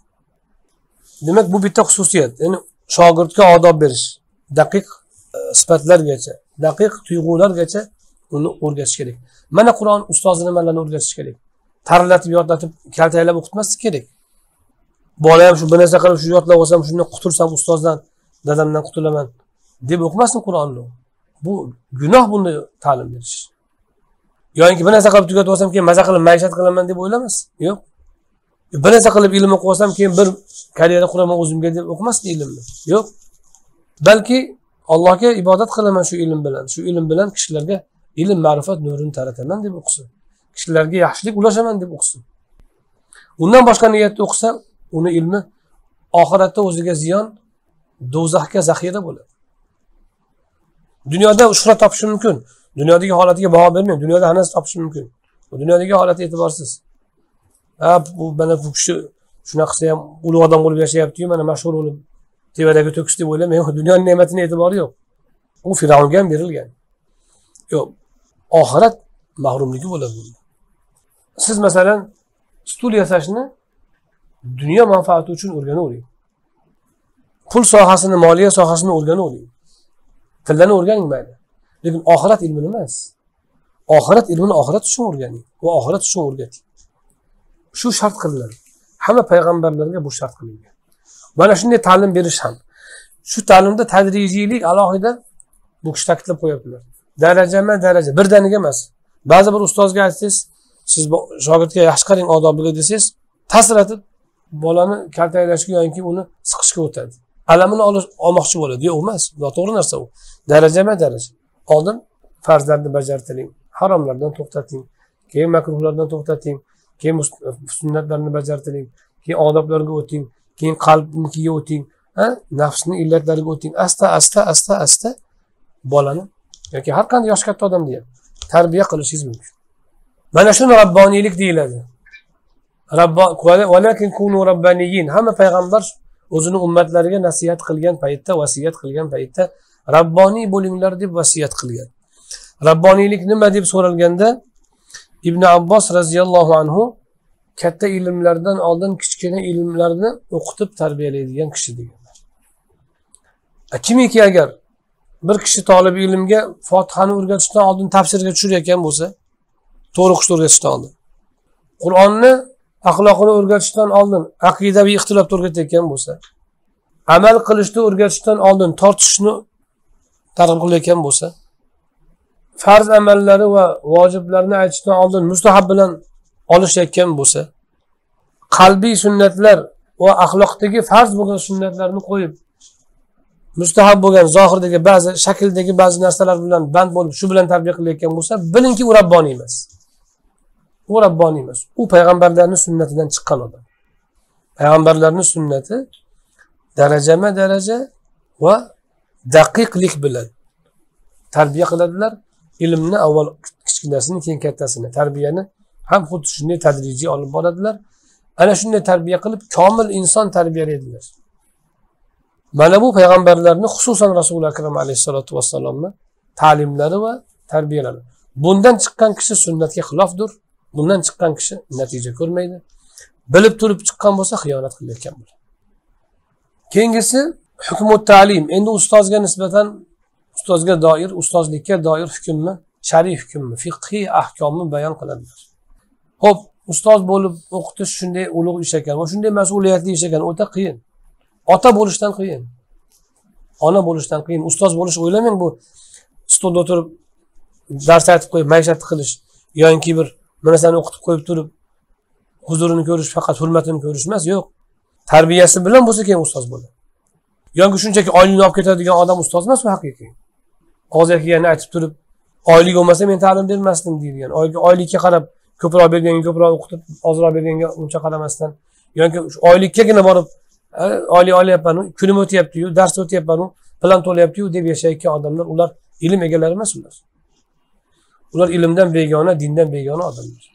A: Demak, bu bitta xususiyat. Ya'ni shogirdga odob berish, daqiq sifatlargacha, daqiq tuyg'ulargacha uni o'rgatish kerak. Mana Qur'on ustozi nimalarni o'rgatish kerak? Tarilatib, yodlatib, kaltaylab o'qitmaslik kerak. Bola ham shu bir narsa qilib, shu yodlab olsam, shundan qutulsam ustozdan, dadamdan qutulaman deb o'qimasin Qur'onni. Bu gunoh buni ta'lim berish. Yo'inki bir narsa qilib tugatib olsam, keyin maza qilib maishat qilaman deb o'ylamas. Yo'q. Bir narsa qilib ilm o'qib olsam, keyin bir karyera quraman o'zimga deb o'qimasdi ilmni. Yo'q. Balki Allohga ibodat qilaman shu ilm bilan, shu ilm bilan kishilarga ilm, ma'rifat nurini tarataman deb o'qisin. Kishilarga yaxshilik ulashaman deb o'qisin. Undan boshqa niyatda o'qisa, uni ilmi oxiratda o'ziga ziyon, do'zaxga zaxira bo'ladi. Dunyoda shuhrat topishi mumkin. Dunyodagi holatiga baho bermang. Dunyoda hamma narsa topishi mumkin. Bu dunyodagi holati e'tiborsiz. Ha, bu mana bu kishi shunaqa qilsa ham ulug' odam bo'lib yashayapti-yu, mana mashhur bo'lib tevadagi to'kis deb o'ylamang. Dunyoning ne'matining e'tibori yo'q. U Firavnga ham berilgan. Yo'q, oxirat mahrumligi bo'ladi. Siz masalan stul yasashni dunyo manfaati uchun o'rganavering. Pul sohasini, moliya sohasini o'rganavering. Tillarni o'rganing mayli. Lekin oxirat ilmini emas. Oxirat ilmini oxirat uchun o'rganing va oxirat uchun o'rgating. Shu shart qilinadi. Hamma payg'ambarlarga bu shart qilingan. Mana shunday ta'lim berish ham. Shu ta'limda tadrijiylik alohida bu kishi ta'kidlab qo'yaptilar. Darajama daraja, birdaniga emas. Ba'zi bir ustozga aytsangiz, siz shogirdga yaxshi qaring odobiga desangiz, ta'sir etib bolani kaltaklashga yoki uni siqishga o'tadi. Alamini olish olmoqchi bo'ladi. Yo'q emas, noto'g'ri narsa u. Darajama daraja. Oldin farzlarni bajartiring, haromlardan to'xtating, keyin makruhlardan to'xtating, keyin sunnatlarni bajartiring, keyin odoblarga o'ting, keyin qalbnikiga o'ting, ha, nafsning illatlariga o'ting. Asta, asta, asta, asta bolani yoki har qanday yosh katta odamni ham tarbiya qilishingiz mumkin. Mana shuni rabboniylik deyiladi. Rabbo walakin kunu rabbaniyin. Hamma payg'ambar o'zini ummatlariga nasihat qilgan paytda, vasiyat qilgan paytda rabboniy bo'linglar deb vasiyat qilgan. Rabboniylik nima deb so'ralganda Ibn Abbos radhiyallohu anhu katta ilmlardan oldin kichkina ilmlarni o'qitib tarbiyalaydigan kishi deganlar. Kimiki agar bir kishi talab ilmga Fotihani o'rgatishdan oldin tafsirga tushirayotgan bo'lsa, to'g'ri o'qishni o'rgatishdan oldin, Qur'onni axloqini o'rgatishdan oldin aqidaviy ixtilofni o'rgatayotgan bo'lsa, amal qilishni o'rgatishdan oldin tortishni targ'ib qilayotgan bo'lsa, farz amallari va vojiblarni aytishdan oldin mustahab bilan olishayotgan bo'lsa, qalbiy sunnatlar va axloqdagi farz bo'lgan sunnatlarni qo'yib, mustahab bo'lgan zohirdagi ba'zi shakldagi ba'zi narsalar bilan band bo'lib, shu bilan tarbiya qilayotgan bo'lsa, bilingki u rabboniy emas. U rabboniy emas. U payg'ambarlarning sunnatidan chiqqan odam. Payg'ambarlarning sunnati darajama daraja va daqiqlik bilan tarbiya qiladilar. Ilmni avval kichkinasini, keyin kattasini, tarbiyani ham xuddi shunday tadrijiy olib boradilar. Ana shunday tarbiya qilib komil inson tarbiyalaydilar. Mana bu payg'ambarlarning, xususan Rasululloh akram alayhisolatu vassalomni ta'limlari va tarbiyalari. Bundan chiqqan kishi sunnatga xilofdir. Bundan chiqqan kishi natija ko'rmaydi. Bilib turib chiqqan bo'lsa xiyonat qilayotgan bo'ladi. Keyingisi hukmut ta'lim. Endi ustozga nisbatan ustozga doir, ustozlikka doir hukmni, shariy hukmni, fiqhiy ahkomni bayon qiladilar. Xo'p, ustoz bo'lib o'qitish shunday ulug' ish ekan va shunday mas'uliyatli ish ekan, o'ta qiyin. Ota bo'lishdan qiyin. Ona bo'lishdan qiyin. Ustoz bo'lish o'ylamang, bu stolda o'tirib dars aytib qo'yib maishat qilish yoki bir narsani o'qitib qo'yib turib huzurini ko'rish, faqat hurmatini ko'rish emas, yo'q. Tarbiyasi bilan bo'lsa keyin ustoz bo'ladi. Yoki shunchaki oylikni olib ketadigan odam ustoz emas, bu haqiqiy. Hozir kelganini aytib turib, oylik olmasa men ta'lim bermasdim deydigan. Oylikka qarab ko'proq berganga ko'proq o'qitib, ozroq berganga uncha qaramasdan yoki oylikkagina borib oylik olyapman, kunim o'tyapti-yu, dars o'tyapman-u, plan to'layapti-yu deb yashayotgan odamlar, ular ilm egalari emas ular. Ular ilmdan begona, dindan begona odamlar.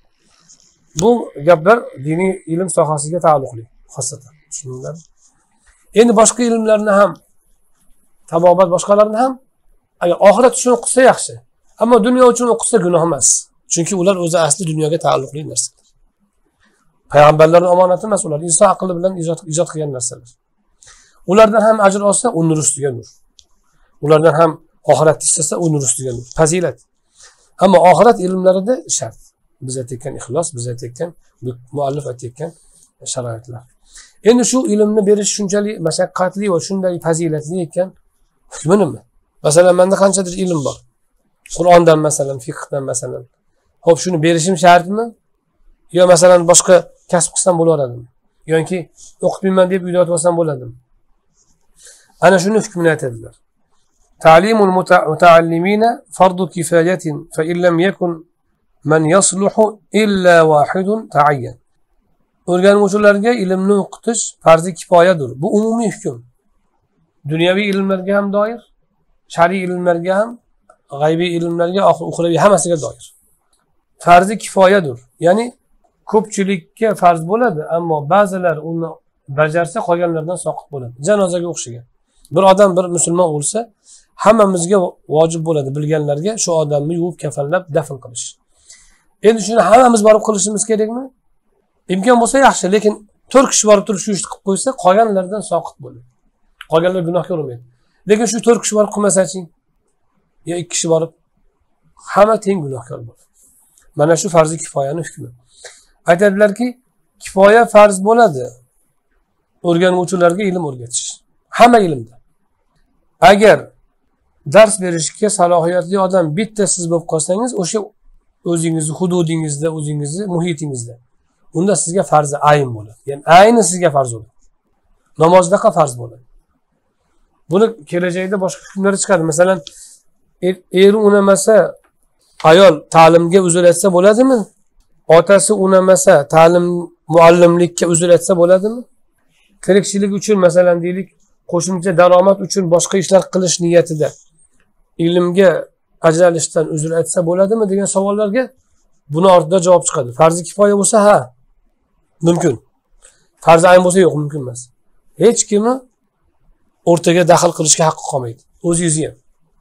A: Bu gaplar diniy ilm sohasiga taalluqli, xosatan. Tushundinglarmi? Endi boshqa ilmlarni ham, tabobat boshqalarni ham agar oxirat uchun o'qisa yaxshi, ammo dunyo uchun o'qisa gunoh emas. Chunki ular o'zi asli dunyoga taalluqli narsalar. Payg'ambarlarning omonati emas ular, inson aqli bilan ijod ijod qilgan narsalar. Ulardan ham ajr olsa, u nur ustiga nur. Ulardan ham oxirat istasa, u nur ustiga nur. Fazilat. Ammo oxirat ilmlarida shart. Biz aytgan ixlos, biz aytgan muallif aytgan sharoitlar. Endi shu ilmni berish shunchalik mashaqqatli va shunday fazilatli ekan, hukmi nima? Masalan, menda qanchadir ilm bor. Qur'ondan masalan, fiqhdan masalan. Xo'p, shuni berishim shartmi? Yo masalan boshqa kasb qilsam bo'laveradimi? Yoki o'qitmayman deb uyda o'tib olsam bo'ladimi? Ana shuni hukmini aytadilar. Ta'limul muta'allimina fardu kifayatin fa in lam yakun man yasluhu illa wahidun ta'ayyan. O'rganuvchilarga ilmni o'qitish farzi kifoyadir. Bu umumiy hukm. Dunyoviy ilmlarga ham doir, shar'iy ilmlarga ham, g'aybiy ilmlarga, uxraviy hammasiga doir. Farzi kifoyadir. Ya'ni ko'pchilikka farz bo'ladi, ammo ba'zilar uni bajarsa qolganlardan soqit bo'ladi. Janozaga o'xshagan. Bir odam bir musulmon o'lsa, hammamizga vojib bo'ladi bilganlarga shu odamni yuvib kafanlab dafn qilish. Endi shuni hammamiz borib qilishimiz kerakmi? Imkon bo'lsa yaxshi, lekin to'rt kishi borib turib shu ishni qilib qo'ysa, qolganlardan soqit bo'ladi. Qolganlar gunohkor bo'lmaydi. Lekin shu to'rt kishi borib qilmasa-chi, yo ikki kishi borib hamma teng gunohkor bo'ladi. Mana shu farzi kifoyaning hukmi. Aytadilarki, kifoya farz bo'ladi o'rganuvchilarga ilm o'rgatish. Hamma ilmda. Agar dars berishga salohiyatli odam bitta siz bo'lib qolsangiz, o'sha o'zingizni hududingizda, o'zingizni muhitingizda, unda sizga farzi ayn bo'ladi. Ya'ni ayni sizga farz bo'ladi. Namozdaqa farz bo'ladi. Buni kelajakda boshqa hukmlari chiqadi. Masalan, eri unamasa, ayol ta'limga uzr etsa bo'ladimi? Otasi unamasa, ta'lim muallimlikka uzr etsa bo'ladimi? Tirikchilik uchun masalan deylik, qo'shimcha daromad uchun boshqa ishlar qilish niyatida ilmga ajralishdan uzr etsa bo'ladimi degan savollarga buni ortida javob chiqadi. Farzi kifoya bo'lsa ha, mumkin. Farzi ayn bo'lsa yo'q, mumkin emas. Hech kimi o'rtaga daxl qilishga haqqi qolmaydi. O'zingiz ham.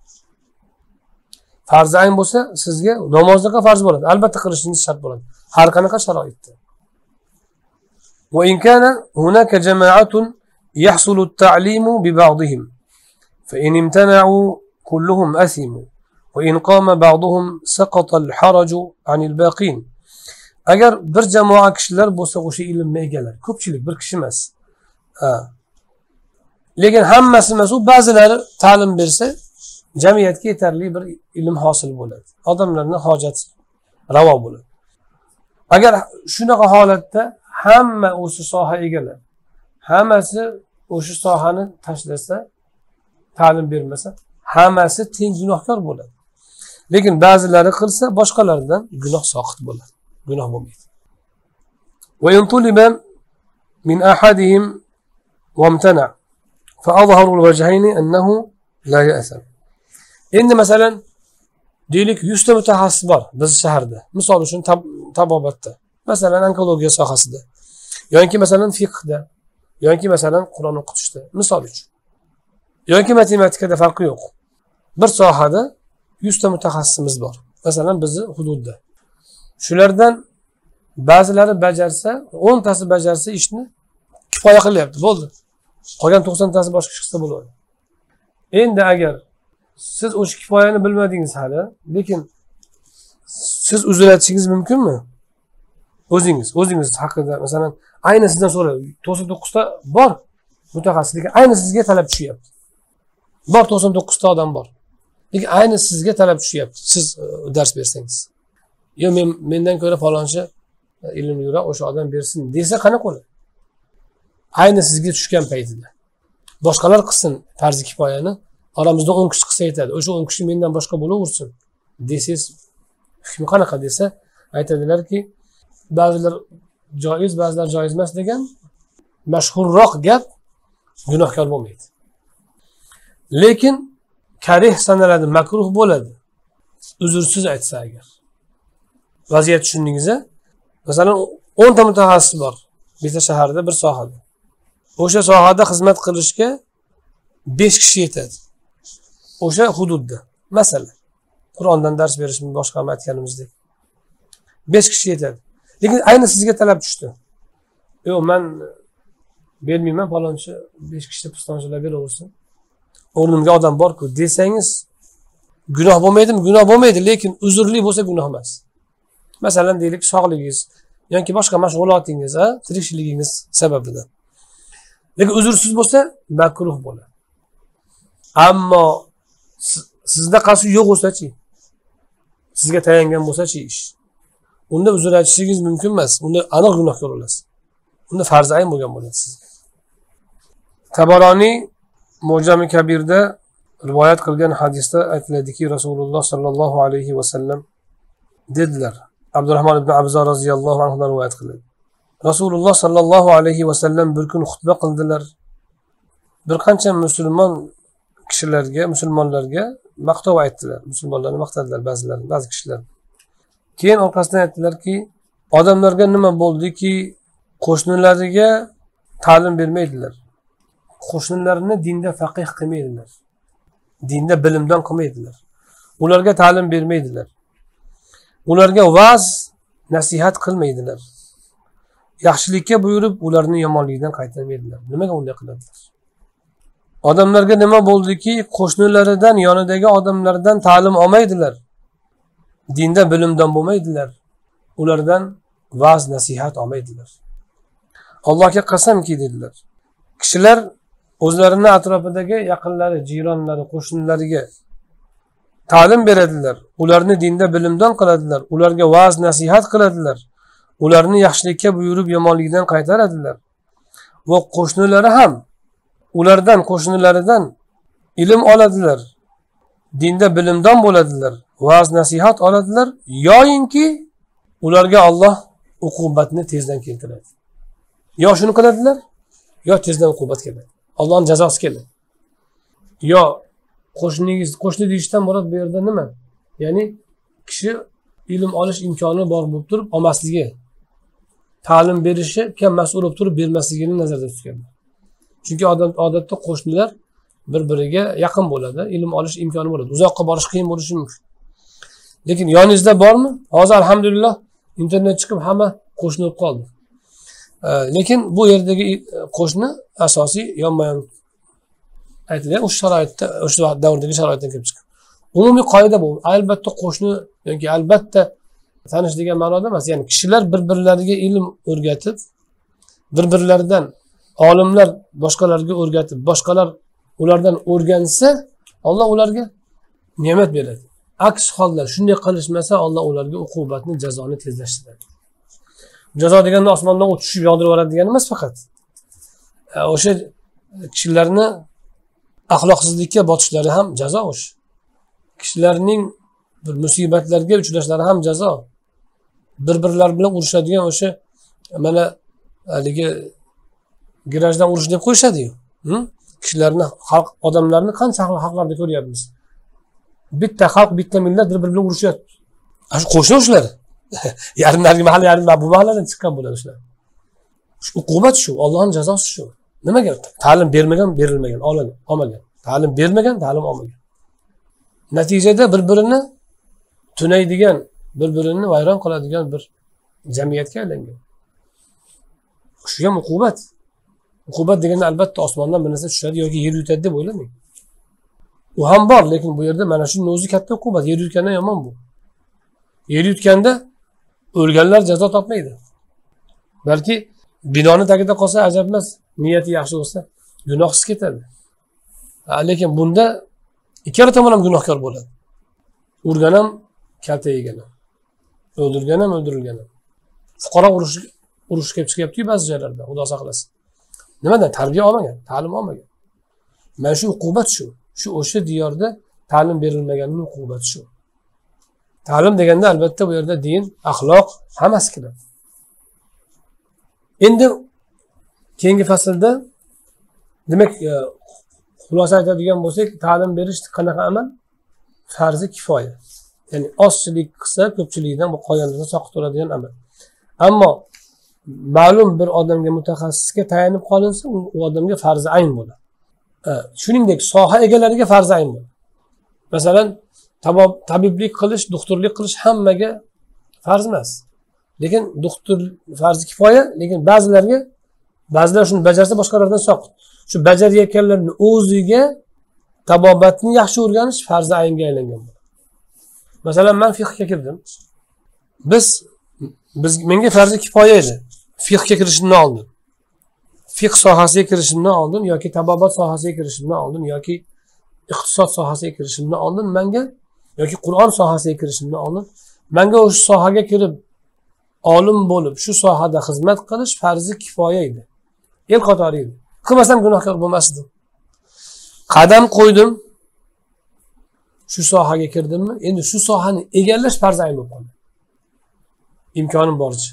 A: Farzi ayn bo'lsa sizga namozga farz bo'ladi. Albatta qilishingiz shart bo'ladi. Har qanaqa sharoitda. Va in kana hunaka jama'atun yahsulu at-ta'limu bi ba'dihim fa in imtana'u kulluhum athimu va in qama ba'duhum saqata al-haraju 'anil baqin. Agar bir jamoa kishilar bo'lsa, o'sha ilmni egalar, ko'pchilik bir kishi emas. Ha. Lekin hammasi emas, u ba'zilari ta'lim bersa, jamiyatga yetarli bir ilm hosil bo'ladi. Odamlarning hojati ravo bo'ladi. Agar shunaqa holatda hamma o'sha soha egalar, hammasi o'sha sohani tashlasa, ta'lim bermasa, hammasi teng gunohkor bo'ladi. Lekin ba'zilari qilsa, boshqalardan gunoh soqit bo'ladi. Gunoh bo'lmaydi. Va yuntuliba min ahadihim وامتنع فأظهر الوجهين أنه لا يأثم. endi masalan deylik yuzta mutaxassis bor biz shaharda, misol uchun tabobatda, masalan onkologiya sohasida, yoki masalan fiqhda, yoki masalan Qur'on o'qitishda, misol uchun, yoki matematikada, farqi yo'q. Bir sohada yuzta mutaxassisimiz bor, masalan bizni hududda. Shulardan ba'zilari bajarsa, o'ntasi bajarsa ishni kifoya qilyapti, bo'ldi. Qolgan to'qsontasi boshqa chiqsa bo'ladi. Endi agar siz o'sha kifoyani bilmadingiz hali, lekin siz uzratishingiz mumkinmi? O'zingiz, o'zingiz haqida masalan ayni sizdan so'raydi. to'qson to'qqizta bor mutaxassis, lekin ayni sizga talab tushyapti. Bor to'qson to'qqizta odam bor. Lekin ayni sizga talab tushyapti. Siz dars bersangiz. Yo men mendan ko'ra falonchi ilm yura o'sha odam bersin desa qanaqa bo'ladi? Ayni sizga tushgan paytida. Boshqalar qilsin farzi kifoyani, oramizda o'n kishi qilsa yetadi. O'sha o'n kishi mendan boshqa bo'laversin desangiz, hukmi qanaqa desa, aytadilarki, ba'zilar joiz, ba'zilar joiz emas degan mashhurroq gap gunohkor bo'lmaydi. Lekin karih sanaladi, makruh bo'ladi. Uzrsiz aytsa agar. Vaziyat tushundingiz-a? Masalan o'n ta mutaxassis bor bitta shaharda, bir sohada. O'sha sohada xizmat qilishga besh kishi yetadi. O'sha hududda. Masalan, Qur'ondan dars berishni boshqa ham aytganimizdek. besh kishi yetadi. Lekin ayni sizga talab tushdi. Yo'q, men bermayman, falonchi besh kishi pistonchilar beraversin. O'rnimga odam bor-ku desangiz, gunoh bo'lmaydimi? Gunoh bo'lmaydi, lekin uzrli bo'lsa gunoh emas. Masalan, deylik, sog'ligingiz yoki boshqa mashg'ulotingiz, ha, tirikchiligingiz sababidan. Lekin uzrsiz bo'lsa makruh bo'ladi. Ammo sizda qasd yo'q bo'lsa-chi, sizga tayangan bo'lsa-chi ish, unda uzr aytishingiz mumkin emas. Unda aniq gunohkor bo'lasiz. Unda farz ayn bo'lgan bo'ladi sizga. Tabaroniy Mu'jam-i Kabirda rivoyat qilgan hadisda aytiladiki, Rasululloh sallallohu alayhi va sallam dedilar. Abdurrahmon ibn Abza roziyallohu anhu dan rivoyat qiladi. Rasululloh sallallohu alayhi va sallam bir kun xutba qildilar. Bir qancha musulmon kishilarga, musulmonlarga maqtov aytdilar. Musulmonlarni maqtadilar ba'zilar, ba'zi kishilar. Keyin orqasidan aytdilarki, odamlarga nima bo'ldiki, qo'shnilariga ta'lim bermaydilar. Qo'shnilarini dinda faqih qilmaydilar. Dinda bilimdan qilmaydilar. Ularga ta'lim bermaydilar. Ularga va'z, nasihat qilmaydilar. Yaxshilikka buyurib, ularni yomonlikdan qaytarmaydilar. Nimaga unday qiladilar? Odamlarga nima bo'ldiki, qo'shnilaridan, yonidagi odamlardan ta'lim olmaydilar. Dinda bilimdan bo'lmaydilar. Ulardan va'z, nasihat olmaydilar. Allohga qasamki dedilar. Kishilar o'zlarining atrofidagi yaqinlari, jironlari, qo'shnilariga ta'lim beradilar. Ularni dinda bilimdan qiladilar. Ularga va'z, nasihat qiladilar. Ularni yaxshilikka buyurib, yomonlikdan qaytaradilar. Va qo'shnilari ham ulardan, qo'shnilaridan ilm oladilar. Dinda bilimdan bo'ladilar. Va'z, nasihat oladilar. Yoyinki ularga Alloh uqubatni tezdan keltiradi. Yo shuni qiladilar, yo tezdan uqubat keladi. Allohning jazosi keladi. Yo qo'shningiz, qo'shni deyishdan murod bu yerda nima? Ya'ni kishi ilm olish imkoni bor bo'lib turib olmasligi, ta'lim berishi, kim mas'ul bo'lib turib bermasligini nazarda tutganlar. Chunki odam odatda qo'shnilar bir-biriga yaqin bo'ladi, ilm olish imkoni bo'ladi. Uzoqqa borish qiyin bo'lishi mumkin. Lekin yoningizda bormi? Hozir alhamdulillah internet chiqib hamma qo'shni bo'lib qoldi. Lekin bu yerdagi qo'shni asosiy yonma-yon aytilgan o'sha sharoitda, o'sha davrdagi sharoitdan kelib chiqqan. Umumiy qoida bu. Albatta qo'shni yoki albatta tanish degan ma'noda emas. Ya'ni kishilar bir-birlariga ilm o'rgatib, bir-birlaridan olimlar boshqalarga o'rgatib, boshqalar ulardan o'rgansa, Alloh ularga ne'mat beradi. Aks holda shunday qilishmasa, Alloh ularga uqubatni, jazoni tezlashtiradi. Jazo deganda osmondan o't tushib yog'dirib yuboradi degani emas faqat. O'sha kishilarni axloqsizlikka botishlari ham jazo o'sha. Kishilarning bir musibatlarga uchrashlari ham jazo. Bir-birlar bilan urushadigan o'sha mana haligi garajdan urush deb qo'yishadi-yu. Kishilarni, xalq, odamlarni qancha haqlarda ko'ryapmiz. Bitta xalq, bitta millat bir-biri bilan urushyapti. Shu qo'shni shular. Yarim narigi mahalla, yarim bu mahalladan chiqqan bo'ladi shular. Shu uqubat shu, Allohning jazosi shu. Nimaga? Ta'lim bermagan, berilmagan, olmagan, olmagan. Ta'lim bermagan, ta'lim olmagan. Natijada bir-birini tunaydigan, bir-birini vayron qiladigan bir jamiyatga aylangan. Shu ham uqubat. Uqubat deganda albatta osmondan bir narsa tushadi yoki yer yutadi deb o'ylamang. U ham bor, lekin bu yerda mana shu o'zi katta uqubat. Yer yutgandan yomon bu. Yer yutganda o'lganlar jazo topmaydi. Balki binoni tagida qolsa ajab emas, niyati yaxshi bo'lsa, gunohsiz ketadi. Lekin bunda ikkala tomon ham gunohkor bo'ladi. Urgan ham, kalta yegan ham, o'ldirgan ham, o'ldirilgan ham. Fuqaro urush urush kelib chiqyapti-yu ba'zi joylarda, Xudo saqlasin. Nimadan? Tarbiya olmagan, ta'lim olmagan. Mana shu uqubat shu. Shu o'sha diyorda ta'lim berilmaganining uqubati shu. Ta'lim deganda albatta bu yerda din, axloq hammasi kiradi. Endi keyingi faslda demak, xulosa aytadigan bo'lsak, ta'lim berish qanaqa amal? Farzi kifoya. Ya'ni ozchilik qilsa ko'pchilikdan bu qolganlardan soqit bo'ladigan amal. Ammo ma'lum bir odamga, mutaxassisga tayanib qolinsa, u odamga farzi ayn bo'ladi. Shuningdek, soha egalariga farzi ayn bo'ladi. Masalan, tabiblik qilish, doktorlik qilish hammaga farz emas. Lekin doktor farzi kifoya, lekin ba'zilarga, ba'zilar shuni bajarsa boshqalardan soqit. Shu bajarayotganlarning o'ziga tabobatni yaxshi o'rganish farzi aynga aylangan bo'ladi. Masalan, men fiqhga kirdim. Biz biz menga farzi kifoya edi. Fiqhga kirishimdan oldin. Fiqh sohasiga kirishimdan oldin yoki tabobat sohasiga kirishimdan oldin yoki iqtisod sohasiga kirishimdan oldin menga yoki Qur'on sohasiga kirishimdan oldin menga o'sha sohaga kirib olim bo'lib, shu sohada xizmat qilish farzi kifoya edi. El qatori edi. Qilmasam gunohkor bo'lmasdim. Qadam qo'ydim. Shu sohaga kirdimmi? Endi shu sohani egallash farz ayn bo'lib qoldi. Imkonim boricha.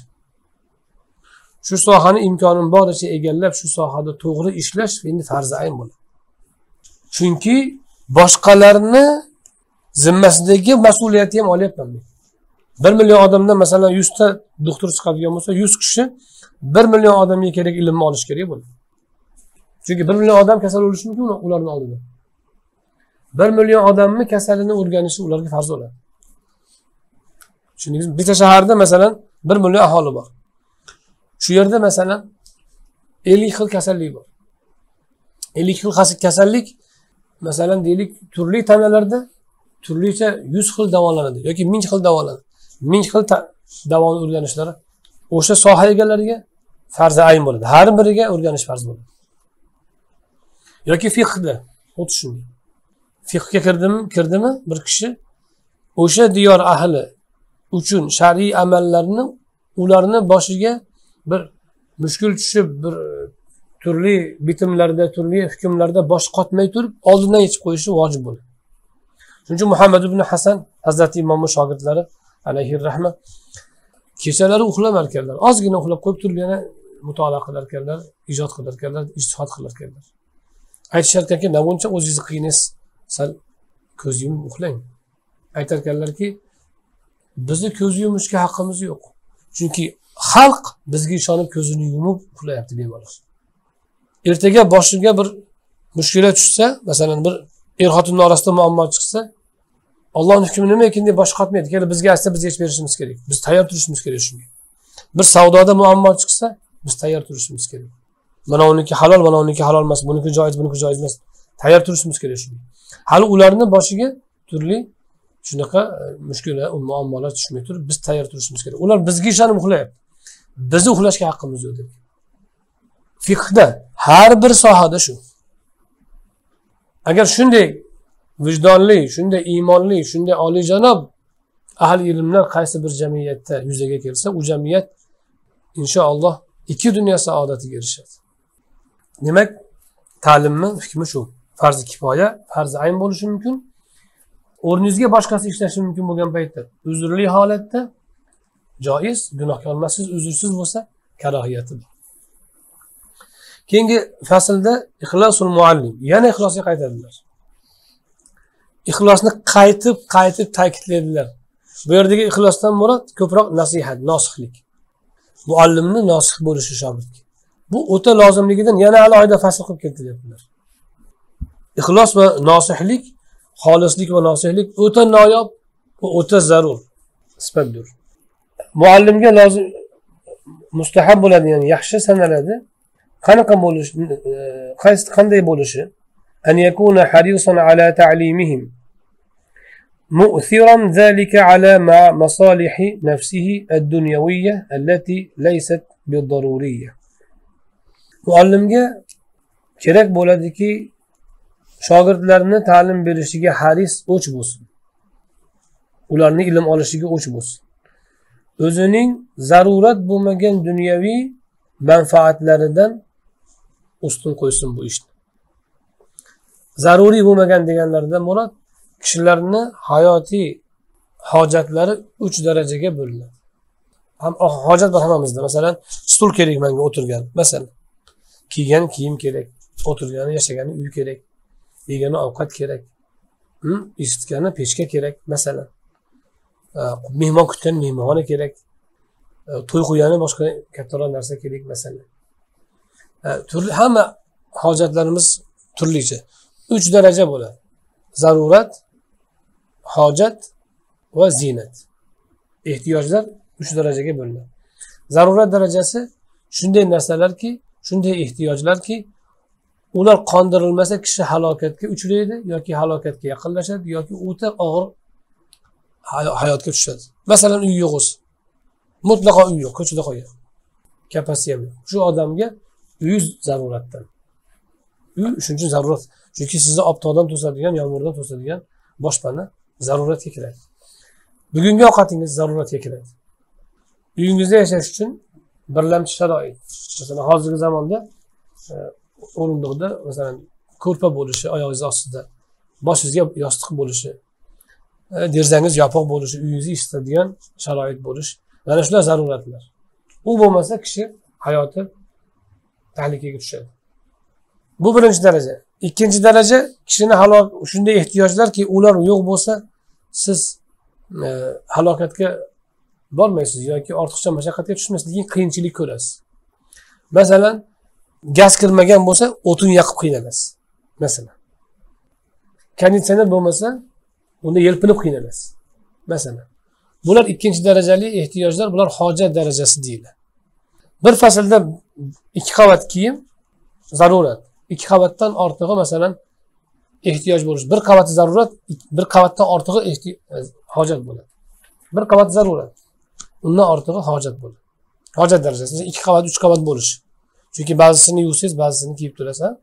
A: Shu sohani imkonim boricha egallab, shu sohada to'g'ri ishlash endi farz ayn bo'ladi. Chunki boshqalarni zimmasidagi mas'uliyatni ham olyapman men. bir million odamdan masalan yuz ta doktor chiqadigan bo'lsa, yuz kishi bir million odamga kerak ilmni olish kerak bo'ladi. Chunki bir million odam kasal bo'lishi mumkin ularning oldida. bir million odamni kasalini o'rganishi ularga farz bo'ladi. Tushundingizmi? Bitta shaharda masalan bir million aholi bor. Shu yerda masalan ellik xil kasallik bor. ellik xil kasallik masalan deylik turli tanalarda turlicha yuz xil davolanadi yoki ming xil davolanadi. ming xil davoni o'rganishlari o'sha soha egalariga farz ayn bo'ladi. Har biriga o'rganish farz bo'ladi. Yoki fiqhda xuddi shunday. Fiqhga kirdimi, kirdimi bir kishi o'sha diyor ahli uchun shar'iy amallarni ularni boshiga bir mushkul tushib, bir turli bitimlarda, turli hukmlarda bosh qotmay turib, oldindan yechib qo'yishi vojib bo'ladi. Shuning uchun Muhammad ibn Hasan Hazrati Imomning shogirdlari alayhi rahma kechalari uxlamar ekanlar. Ozgina uxlab qo'yib turib yana mutolaa qilar ekanlar, ijod qilar ekanlar, ijtihod qilar ekanlar. Aytishar ekanki, "Nima buncha o'zingizni qiynaysiz? Sal ko'z yumib uxlang." Aytar ekanlarki, "Bizni ko'z yumishga haqqimiz yo'q. Chunki xalq bizga ishonib ko'zini yumib uxlayapti bemalol. Ertaga boshiga bir mushkilot tushsa, masalan bir er xotinning orasida muammo chiqsa, Allohning hukmi nima ekan deb bosh qotmaydi. Keling bizga aytsa biz yechib berishimiz kerak. Biz tayyor turishimiz kerak shunga. Bir savdoda muammo chiqsa, biz tayyor turishimiz kerak. Mana uniki halol, mana uniki halol emas, buniki joiz, buniki joiz emas. Tayyor turishimiz kerak shunga. Hali ularning boshiga turli shunaqa mushkula, muammolar tushmay turib, biz tayyor turishimiz kerak. Ular bizga ishonib uxlayapti. Bizni uxlashga haqqimiz yo'q deb. Fiqhda har bir sohada shu. Agar shunday vijdonli, shunday iymonli, shunday oliyjanob ahli ilmlar qaysi bir jamiyatda yuzaga kelsa, u jamiyat inshaalloh ikki dunyo saodatiga erishadi. Demak, ta'limni hukmi shu. Farzi kifoya, farzi ayn bo'lishi mumkin. O'rningizga boshqasi ishlashi mumkin bo'lgan paytda, uzrli holatda joiz, gunohga olmassiz, uzrsiz bo'lsa karohiyati bor. Keyingi faslda ixlosul muallim, yana ixlosga qaytadilar. Ixlosni qaytib qaytib ta'kidlaydilar. Bu yerdagi ixlosdan murod ko'proq nasihat, nosihlik. Muallimni nosih bo'lishi shogirdga. Bu o'ta lozimligidan yana alohida fasl qilib keltiryaptilar. Ixlos va nosihlik, xolislik va nosihlik o'ta noyob va o'ta zarur sifatdir. Muallimga lozim mustahab bo'ladi, ya'ni yaxshi sanaladi. Qanaqa bo'lishi, qaysi qanday bo'lishi? An yakuna harisan ala ta'limihim mu'thiran zalika ala ma masalih nafsihi ad-dunyawiyya allati laysat bi-daruriyya. Muallimga kerak bo'ladiki, shogirdlarni ta'lim berishiga haris o'ch bo'lsin. Ularning ilm olishiga o'ch bo'lsin. O'zining zarurat bo'lmagan dunyoviy manfaatlaridan ustun qo'ysin bu ishni. Zaruriy bo'lmagan deganlardan murod kishilarning hayotiy hojatlari uch darajaga bo'linadi. Ham hojat bor hammamizda. Masalan, stul kerak menga o'tirgan. Masalan, kiygan kiyim kerak, o'tirgani, yashagani uy kerak, yegani ovqat kerak, hm, isitgani pechka kerak, masalan. Mehmon kutgan mehmonxona kerak, to'y qo'ygani boshqa kattaroq narsa kerak, masalan. Turli hamma hojatlarimiz turlicha. uch daraja bo'ladi. Zarurat, hojat va zinat. Ehtiyojlar uch darajaga bo'linadi. Zarurat darajasi shunday narsalarki, shunday ehtiyojlarki, ular qondirilmasa kishi halokatga uchraydi yoki halokatga yaqinlashadi yoki o'ta og'ir hayotga tushadi. Masalan, uy yo'q o'zi. Mutlaqo uy yo'q, ko'chada qolgan. Kapasi ham yo'q. Shu odamga uy zaruratdan. Uy shuncha zarurat. Chunki sizni obtoqdan to'sadigan, yomg'irdan to'sadigan boshpana zaruratga kiradi. Bugungi ovqatingiz zaruratga kiradi. Uyingizda yashash uchun birlamchi sharoit. Masalan, hozirgi zamonda o'rindiqda masalan ko'rpa bo'lishi, oyog'ingiz ostida, boshingizga yostiq bo'lishi, derzangiz yopiq bo'lishi, uyingizni isitadigan sharoit bo'lish, mana shular zaruratlar. U bo'lmasa kishi hayoti tahlikaga tushadi. Bu birinchi daraja. Ikkinchi daraja kishini halok shunday ehtiyojlarki, ular yo'q bo'lsa, siz e, halokatga bormaysiz yoki ortiqcha mashaqqatga tushmasligining qiyinchilik ko'rasiz. Masalan, gaz kirmagan bo'lsa, o'tin yoqib qiynalasiz. Masalan, konditsioner bo'lmasa, unda yelpinib qiynalasiz. Masalan, bular ikkinchi darajali ehtiyojlar, bular hojat darajasi deyiladi. Bir faslda ikki qavat kiyim zarurat. Ikki qavatdan ortig'i masalan ehtiyoj bo'lish. Bir qavat zarurat, bir qavatdan ortig'i hojat bo'ladi. Bir qavat zarurat. Undan ortig'i hojat bo'ladi. Hojat darajasi. ikki qavat, uch qavat bo'lish. Chunki ba'zisini yuvsiz, ba'zisini kiyib turasan.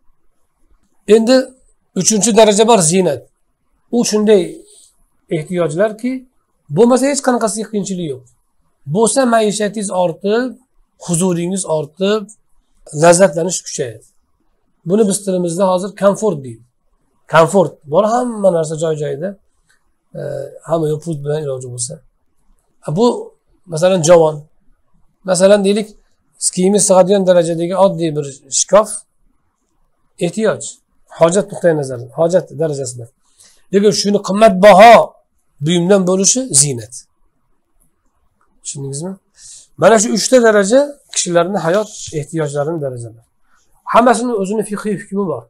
A: Endi uchinchi daraja bor, zinat. U shunday ehtiyojlarki, bo'lmasa hech qanaqasiga qiyinchilik yo'q. Bo'lsa maishatingiz ortib, huzuringiz ortib, lazzatlanish kuchayadi. Buni biz tilimizda hozir komfort deydi. Komfort bor, hamma narsa joy-joyida. E, hamma yo'q pul bilan iloji bo'lsa. Bu masalan javon. Masalan deylik, kiyimi sig'adigan darajadagi oddiy bir shkaf ehtiyoj. Hojat nuqtai nazaridan, hojat darajasida. Lekin shuni qimmatbaho buyumdan bo'lishi zinat. Tushundingizmi? Mana shu uchta daraja kishilarning hayot ehtiyojlarining darajalari. Hammasini o'zini fiqhiy hukmi bor.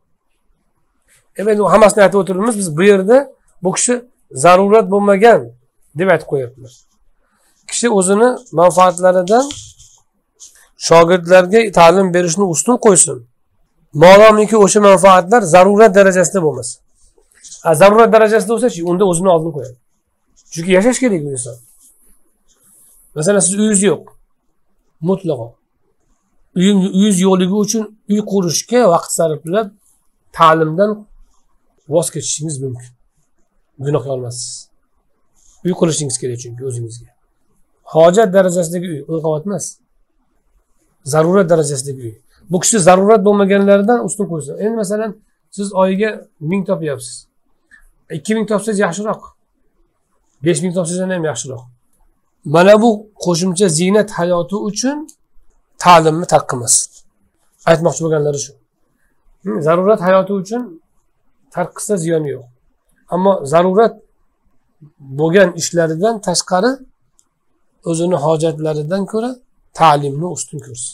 A: Endi hammasini aytib o'tiribmiz, biz bu yerda bu kishi zarurat bo'lmagan deb aytib qo'yapmiz. Kishi o'zini manfaatlaridan shogirdlarga ta'lim berishni ustun qo'ysin. Modomiki o'sha manfaatlar zarurat darajasida bo'lmasa. A zarurat darajasida bo'lsa-chi, unda o'zini oldin qo'yadi. Chunki yashash kerak bu inson. Masalan, siz uyingiz yo'q. Mutlaqo. Uyingiz yo'qligi uchun uy qurishga vaqt sarflab ta'limdan voz kechishingiz mumkin. Gunohga olmassiz. Uy qilishingiz kerak chunki o'zingizga. Hojat darajasidagi uy, o'n qavat emas. Zarurat darajasidagi uy. Bu kishi zarurat bo'lmaganlardan ustun qo'ysa. Endi masalan, siz oyiga ming topyapsiz. ikki ming topsangiz yaxshiroq. besh ming topsangiz ham yaxshiroq. Mana bu qo'shimcha zinat hayoti uchun ta'limni tark qilmas. aytmoqchi bo'lganlari shu. Zarurat hayoti uchun tark qilsa ziyoni yo'q. Ammo zarurat bo'lgan ishlaridan tashqari o'zini hojatlaridan ko'ra ta'limni ustun ko'rsin.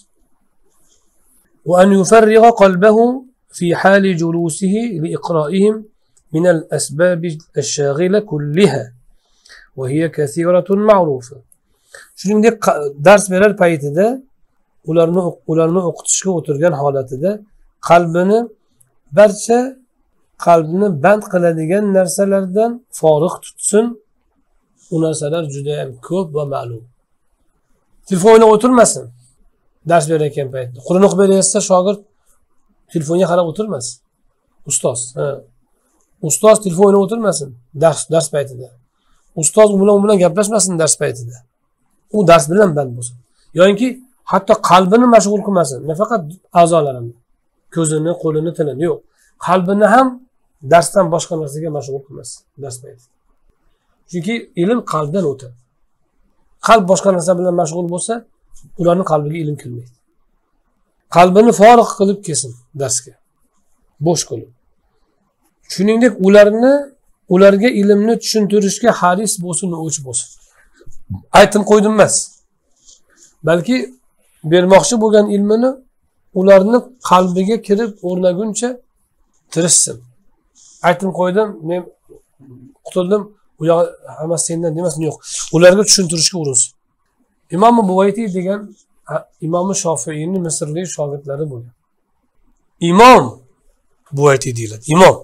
A: Va an yufarriga qalbahu fi hali julusihi li iqra'ihim min al-asbab ash-shaghila kullaha wa hiya kathiratun ma'rufa. Shuningdek dars berar paytida ularni ularni o'qitishga o'tirgan holatida qalbini barcha qalbni band qiladigan narsalardan forig' tutsin. U narsalar juda ham ko'p va ma'lum. Telefonga o'tirmasin. Dars berayotgan paytda. Qur'on o'qib berayotsa shogird telefonga qarab o'tirmas. Ustoz, ha. Ustoz telefonga o'tirmasin dars dars paytida. Ustoz u bilan u bilan gaplashmasin dars paytida. U dars bilan band bo'lsin. Yo'inki hatto qalbini mashg'ul qilmasin. Nafaqat a'zolarini, ko'zini, qo'lini, tilini yo'q. Qalbini ham darsdan boshqa narsaga mashg'ul qilmasin dars paytida. Chunki ilm qalbdan o'tadi. Qalb boshqa narsa bilan mashg'ul bo'lsa, ularning qalbiga ilm kirmaydi. Qalbini forig' qilib kelsin darsga. Bo'sh qilib. Shuningdek, ularni ularga ilmni tushuntirishga haris bo'lsin, o'ch bo'lsin. Aytib qo'ydim emas. Balki bermoqchi bo'lgan ilmini ularni qalbiga kirib o'rnaguncha tirishsin. Aytib qo'ydim, men qutuldim, u yoq hammasi sendan demasin, yo'q. Ularga tushuntirishga urinsin. Imom Buvayti degan Imom Shofiiyning misrlik shogirdlari bo'lgan. Imom Buvayti deyiladi. Imom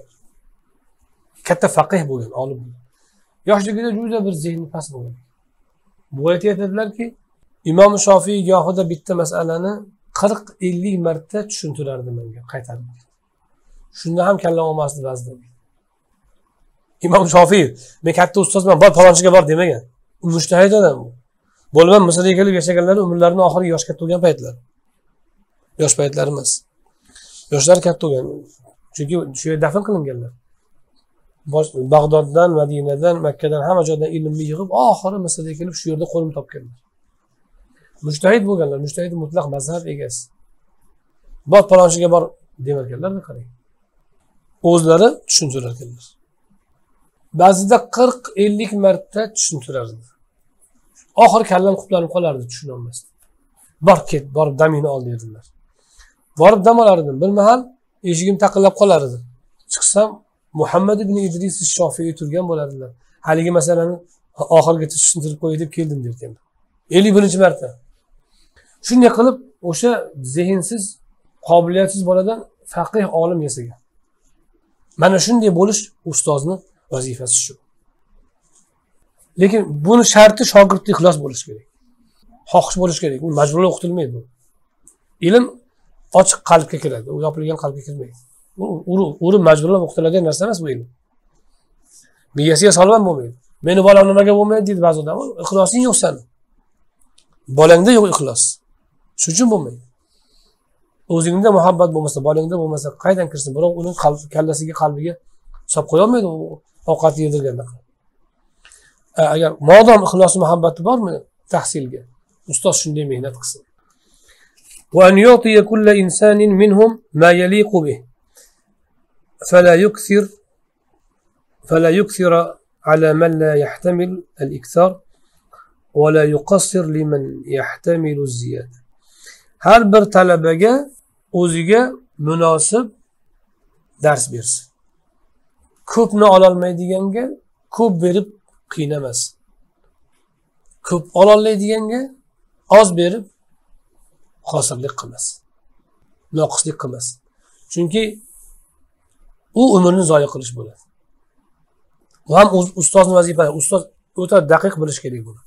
A: katta faqih bo'lgan, olim bo'lgan. Yoshligida juda bir zehni past bo'lgan. Buvayti aytadilarki, Imom Shofiiy gohida bitta masalani qirq ellik marta tushuntirardi menga, qaytarib. Shunda ham kallam olmasdi ba'zida. Imom Shofiiy, men katta ustozman, bor palonchiga bor demagan. U mujtahid odam bu. Bo'lmam Misrga kelib yashaganlar umrlarining oxirgi yosh katta bo'lgan paytlar. Yosh paytlar emas. Yoshlar katta bo'lgan. Chunki shu yerda dafn qilinganlar. Bag'doddan, Madinadan, Makkadan hamma joydan ilmni yig'ib, oxiri Misrga kelib shu yerda qo'lim topganlar. Mujtahid bo'lganlar, mujtahid mutlaq mazhab egasi. Bor palonchiga bor demarkanlar, qarang. O'zlari tushuntirar ekanlar. Ba'zida qirq ellik marta tushuntirardi. Oxir kallam quplanib qolardi, tushuna olmasdi. Bor ket, borib damini ol dedilar. Borib dam olardim. Bir mahal eshigim taqillab qolar edi. Chiqsam Muhammad ibn Idris Shofiiy turgan bo'lardilar. Haligi masalani oxirgacha tushuntirib qo'y deb keldim derkan. ellik birinchi marta. Shunday qilib o'sha zehnsiz, qobiliyatsiz boladan faqih olim yasagan. Mana shunday bo'lish ustozning vazifasi shu. Lekin buni sharti shogirdda ixlos bo'lish kerak. Xohish bo'lish kerak. U majburlab o'qitilmaydi bu. Ilm ochiq qalbga kiradi. U yopilgan qalbga kirmaydi. U urib majburlab o'qitiladigan narsa emas bu ilm. Miyasiga solib ham bo'lmaydi. Meni bolam nimaga bo'lmaydi deydi ba'zi odamlar. Ixlosing yo'q seni. Bolangda yo'q ixlos. Shuning uchun bo'lmaydi. O'zingda muhabbat bo'lmasa, bolangda bo'lmasa qaydan kirsin? Biroq uning qalbi, kallasiga, qalbiga solib qo'ya olmaydi u ovqat yedirganda. Agar modam ixlosi, muhabbati bormi tahsilga, ustoz shunday mehnat qilsin. Va an yu'ti kulli insanin minhum ma yaliqu bih. Fala yukthir fala yukthira ala man la yahtamil al-ikthar va la yuqassir liman yahtamilu az-ziyada. Har bir talabaga o'ziga munosib dars bersin. Ko'pni ola olmaydiganga ko'p berib qiynamas. Ko'p ola olmaydiganga oz berib qosirlik qilmas. Noqislik qilmas. Chunki u umrni zoya qilish bo'ladi. Bu ham ustozning vazifasi. Ustoz o'ta daqiq bilish kerak bo'ladi.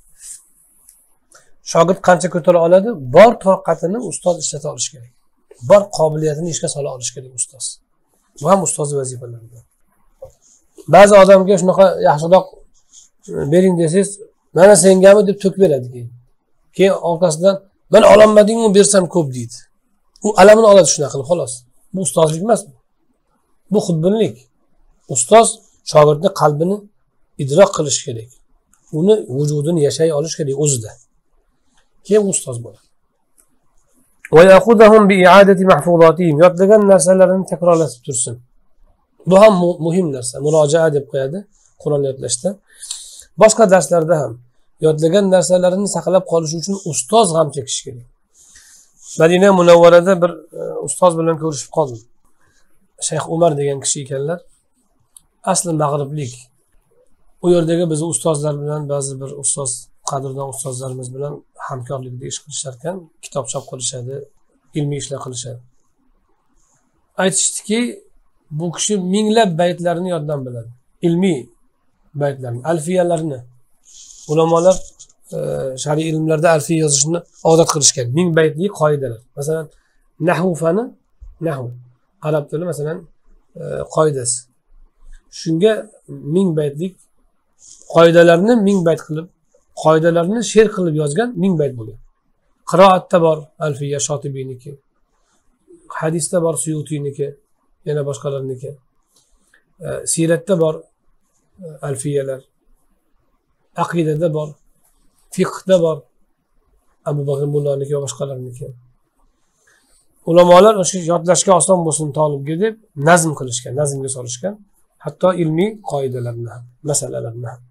A: Shogird qancha ko'tara oladi, bor toqatini ustoz ishlata olish kerak. Bor qobiliyatini ishga sola olish kerak ustoz. Bu ham ustozning vazifalaridan. Ba'zi odamga shunaqa yaxshiroq bering desangiz, mana sengami deb to'kib beradi keyin. Keyin orqasidan men ololmadingmi bersam ko'p deydi. U alamini oladi shunaqa qilib xolos. Bu ustozlik emas bu. Bu xudbinlik. Ustoz shogirdning qalbini idrok qilish kerak. Uni vujudini yashay olish kerak o'zida. Keyin ustoz bo'ladi. وَيَأْخُذَهُمْ بِإِعَادَةِ مَحْفُوظَاتِهِمْ yodlagan narsalarini takrorlatib tursin. Bu ham muhim narsa. Murojaat deb qo'yadi Qur'on yodlashda. Boshqa darslarda ham yodlagan narsalarini saqlab qolish uchun ustoz ham chekish kerak. Madina Munavvarada bir ustoz bilan ko'rishib qoldim. Shayx Umar degan kishi ekanlar. Asli mag'riblik. U yerdagi biz ustozlar bilan ba'zi bir ustoz qadrdon ustozlarimiz bilan hamkorlikda ish qilishar ekan, kitob chop qilishadi, ilmiy ishlar qilishadi. Aytishdiki, bu kishi minglab baytlarni yoddan biladi. Ilmiy baytlarni, alfiyalarni. Ulamolar e, shariy ilmlarda alfiya yozishni odat qilishgan. Ming baytli qoidalar. Masalan, nahv fani, nahv arab tili masalan e, qoidasi. Shunga ming baytlik qoidalarni ming bayt qilib, qoidalarni she'r qilib yozgan ming bayt bo'lgan. Qiroatda bor alfiya Shotibiyniki. Hadisda bor Suyutiyniki, yana boshqalarniki. E, siratda bor e, alfiyalar. Aqidada bor, fiqhda bor, Abu Bakr Mulloniki va boshqalarniki. Ulamolar o'sha yodlashga oson bo'lsin tolibga deb nazm qilishgan, nazmga solishgan, hatto ilmiy qoidalarni ham, masalalarni ham.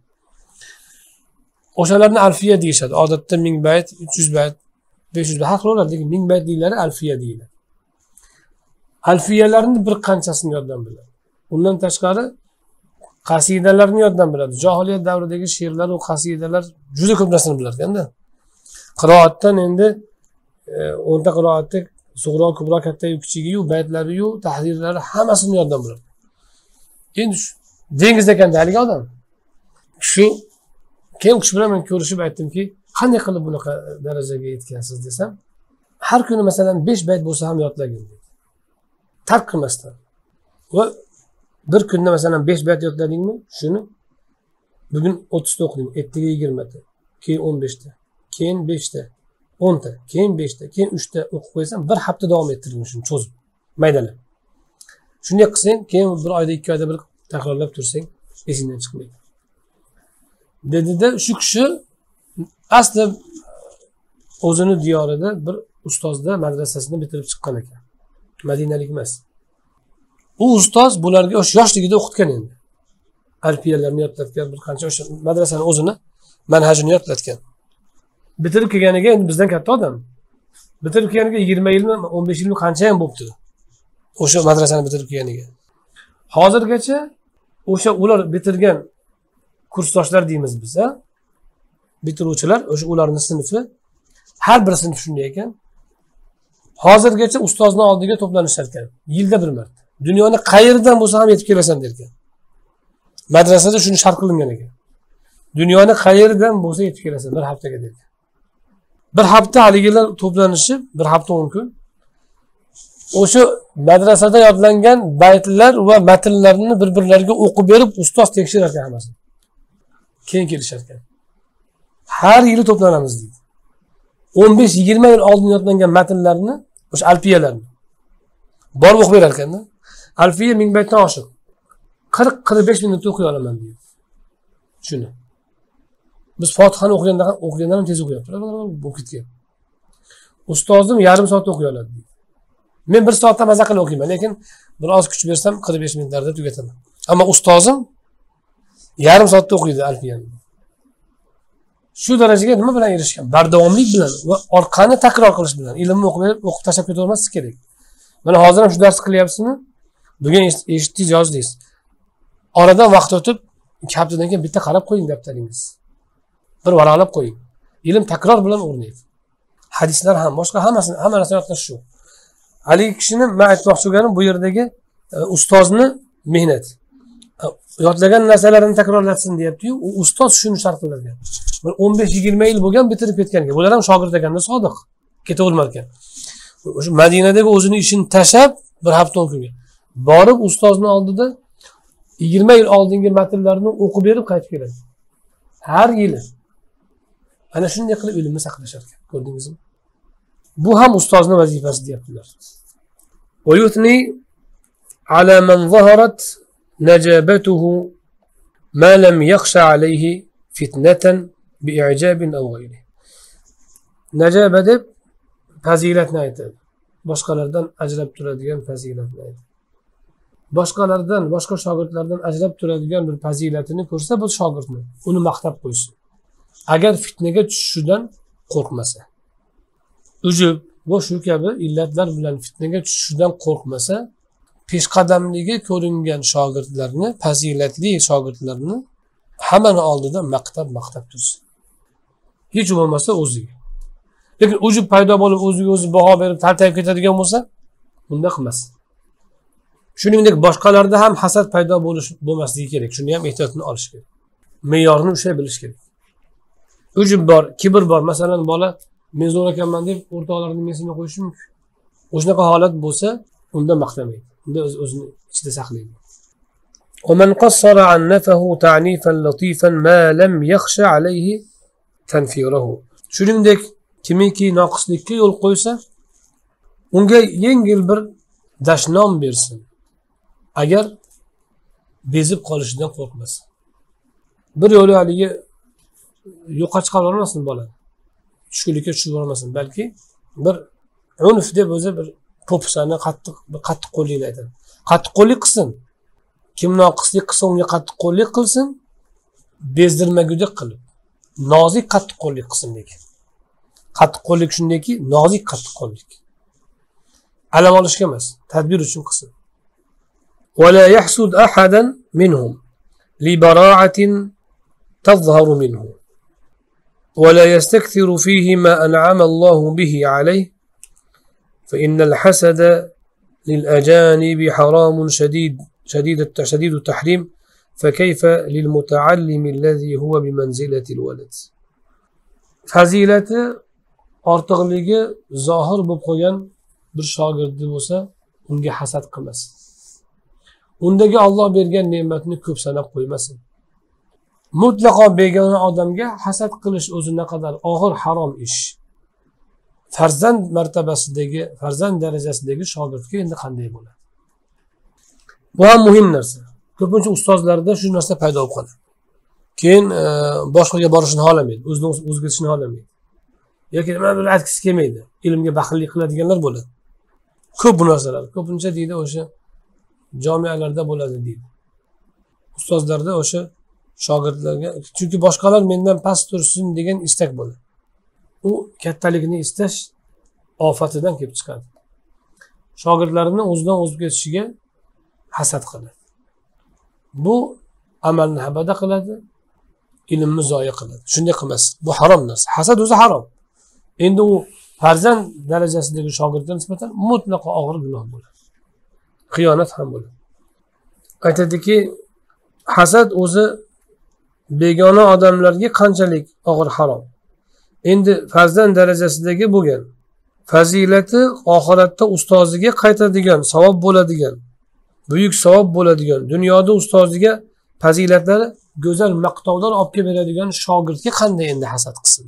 A: O'shalarni alfiya deyishadi. Odatda ming bayt, uch yuz bayt, besh yuz bayt har xil bo'ladi, lekin ming baytliklari alfiya deyiladi. Alfiyalarning bir qanchasini yoddan biladi. Undan tashqari qasidalarni yoddan biladi. Jahiliyat davridagi she'rlar va qasidalar juda ko'p narsani bilar ekanda. Qiroatdan endi o'n ta qiroatda sug'ro, kubro, katta-yu, kichigi-yu, baytlari-yu, tahrirlari hammasini yoddan biladi. Endi dengizda ekanda haligi odam. Shu keyin kishi bilan men ko'rishib aytdimki, qanday qilib bunaqa darajaga yetgansiz desam, har kuni masalan besh bayt bo'lsa ham yodlagin dedi. Tark qilmasdan. Va bir kunda masalan besh bayt yodladingmi? Shuni bugun o'ttizta o'qiding, ertaga yigirma ta, keyin o'n besh ta, keyin besh ta, o'n ta, keyin besh ta, keyin uch ta o'qib qo'ysam, bir hafta davom ettiring shuni cho'zib, maydalab. Shunday qilsang, keyin bir oyda, ikki oyda bir takrorlab tursang, esingdan chiqmaydi. Dedida shu kishi asli o'zini diyorida bir ustozda madrasasini bitirib chiqqan ekan. Madinalik emas. U ustoz bularga o'sha yoshligida o'qitgan endi. Alfiyalarni yodlatgan, bir qancha o'sha madrasani o'zini manhajini yodlatgan. Bitirib kelganiga endi bizdan katta odam. Bitirib kelganiga yigirma yilmi, o'n besh yilmi qancha ham bo'libdi. O'sha madrasani bitirib kelganiga. Hozirgacha o'sha ular bitirgan kursdoshlar deymiz biz, ha? Bitiruvchilar, o'sha ularning sinfi, har bir sinf shunday ekan. Hozirgacha ustozni oldiga to'planishar ekan, yilda bir marta. Dunyoni qayerdan bo'lsa ham yetib kelasan derkan. Madrasada shuni shart qilingan ekan. Dunyoni qayerdan bo'lsa yetib kelasan bir haftaga derkan. Bir hafta haligilar to'planishib, bir hafta o'n kun o'sha madrasada yodlangan baytlar va matnlarni bir-birlariga o'qib berib, ustoz tekshirar ekan hammasini. Keyin kelishar ekan. Har yili to'planamiz deydi. o'n besh yigirma yil oldin yodlangan matnlarni, o'sha alfiyalarni borib o'qib berar ekanda. Alfiya ming baytdan oshiq. qirq qirq besh minutda o'qiy olaman deydi. Shuni. Biz Fotihani o'qigandan o'qigandan ham tez o'qiyapmiz. Bo'lib ketgan. Ustozim yarim soat o'qiy oladi deydi. Men bir soatda maza qilib o'qiyman, lekin biroz kuch bersam qirq besh minutlarda tugataman. Ammo ustozim yarim soatda o'qiydi alfiyani. Shu darajaga nima bilan erishgan? Bardavomlik bilan va orqani takror qilish bilan. Ilmni o'qib berib, o'qib tashlab ketavermaslik kerak. Mana hozir ham shu dars qilyapsizmi? Bugun eshitdingiz, yozdingiz. Oradan vaqt o'tib, ikki haftadan keyin bitta qarab qo'ying daftaringiz. Bir varaqlab qo'ying. Ilm takror bilan o'rnaydi. Hadislar ham, boshqa hammasini, hamma narsani yodlash shu. Haligi kishini men aytmoqchi bo'lganim bu yerdagi e, ustozni mehnat. Yodlagan narsalarini takrorlatsin deyapti-yu, u ustoz shuni shart qilgan. o'n besh yigirma yil bo'lgan bitirib ketganiga. Bular ham shogird ekanda sodiq. Ketavermar ekan. O'sha Madinadagi o'zini ishini tashab bir hafta o'n kunga borib ustozni oldida yigirma yil oldingi matnlarni o'qib berib qaytib keladi. Har yili. Ana shunday qilib ilmni saqlashar ekan. Ko'rdingizmi? Bu ham ustozning vazifasi deyaptilar. Va yutni ala man zaharat najabatuhu ma lam yakhsha alayhi fitnatan bi'ijabin aw ghayri. Najaba deb fazilatni aytadi. Boshqalardan ajrab turadigan fazilatni aytadi. Boshqalardan, boshqa shogirdlardan ajrab turadigan bir fazilatini ko'rsa, bu shogirdni uni maqtab qo'ysin. Agar fitnaga tushishidan qo'rqmasa, ujub va shu kabi illatlar bilan fitnaga tushishidan qo'rqmasa, peshqadamligi ko'ringan shogirdlarni, fazilatli shogirdlarni hammani oldida maqtab maqtab tursin. Hech bo'lmasa o'ziga. Lekin ujub paydo bo'lib o'ziga o'zi baho berib taltayib ketadigan bo'lsa, unda qilmasin. Shuningdek, boshqalarda ham hasad paydo bo'lish bo'lmasligi kerak. Shuni ham ehtiyotini olish kerak. Me'yorni ushlab bilish kerak. Ujub bor, kibr bor. Masalan, bola men zo'r ekanman deb o'rtoqlarini mesini qo'yishi mumkin. O'shanaqa holat bo'lsa, unda maqtamaydi. Unda o'zini ichida saqlaydi. ومن قصر عن نفه تعنيفا لطيفا ما لم يخش عليه تنفيره. Shuningdek, kimiki noqislikka yo'l qo'ysa, unga yengil bir dashnom bersin. Agar bezib qolishidan qo'rqmasa. Bir yo'li haligi yo'qqa chiqarib olmasin bola. Tushkunlikka tushib olmasin, balki bir unf deb o'zi bir po'pisani qattiq bir qattiq qo'llikni aytadi. Qattiq qo'llik qilsin. Kim noqislik qilsa unga qattiq qo'llik qilsin, bezdirmagudek qilib. Nozik qattiq qo'llik qilsin degan. Qattiq qo'llik shundayki, nozik qattiq qo'llik. Alam olishga emas, tadbir uchun qilsin. ولا يحسد أحدا منهم لبراعة تظهر منه ولا يستكثر فيه ما أنعم الله به عليه فإن الحسد للأجانب حرام شديد شديد شديد التحريم فكيف للمتعلم الذي هو بمنزلة الولد. Fazilati ortiqligi zohir bo'lib qolgan bir shogirdi bo'lsa, unga hasad qilmasin. Undagi Alloh bergan ne'matni ko'p sanab qo'ymasin. Mutlaqo begona odamga hasad qilish o'zi naqadar og'ir harom ish. Farzand martabasidagi, farzand darajasidagi shogirdga endi qanday bo'ladi? Bu ham muhim narsa. Ko'pincha ustozlarda shu narsa paydo bo'lib qoladi. Keyin boshqaga borishni xohlamaydi, o'zini o'zgartirishni xohlamaydi. Yoki nima bir aytgisi kelmaydi. Ilmga baxillik qiladiganlar bo'ladi. Ko'p bu narsalar. Ko'pincha deydi o'sha jamialarda bo'ladi deydi. Ustozlarda o'sha shogirdlarga, chunki boshqalar mendan past tursin degan istak bo'ladi. U kattalikni istash ofatidan kelib chiqadi. Shogirdlarini o'zidan o'zib ketishiga hasad qiladi. Bu amalni habada qiladi, ilmni zoya qiladi. Shunday qilmas. Bu harom narsa. Hasad o'zi harom. Endi u farzand darajasidagi shogirdga nisbatan mutlaqo og'ir gunoh bo'ladi. Xiyonat ham bo'ladi. Aytadiki, hasad o'zi begona odamlarga qanchalik og'ir harom. Endi farzand darajasidagi bo'lgan fazilati oxiratda ustoziga qaytadigan, savob bo'ladigan, buyuk savob bo'ladigan, dunyoda ustoziga fazilatlari go'zal maqtovlar olib kelib beradigan shogirdga qanday endi hasad qilsin?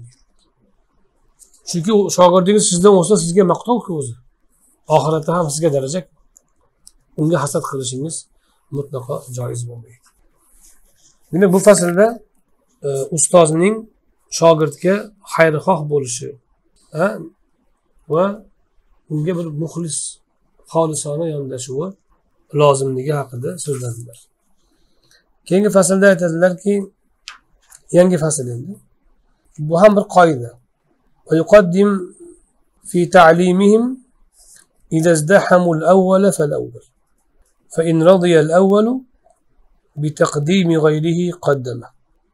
A: Chunki u shogirdingiz sizdan o'sa sizga maqtov-ku o'zi. Oxiratda ham sizga daraja. Unga hasad qilishingiz mutlaqo joiz bo'lmaydi. Demak, bu faslda e, ustozning shogirdga xayrixoh bo'lishi ha, va unga bir muxlis, xolisona yondashuvi lozimligi haqida so'zladilar. Keyingi faslda aytadilarki, yangi fasl endi. Bu ham bir qoida. ويقدم في تعليمهم إذا ازدحموا الأول فالأول فإن رضي الأول بتقديم غيره قدمه.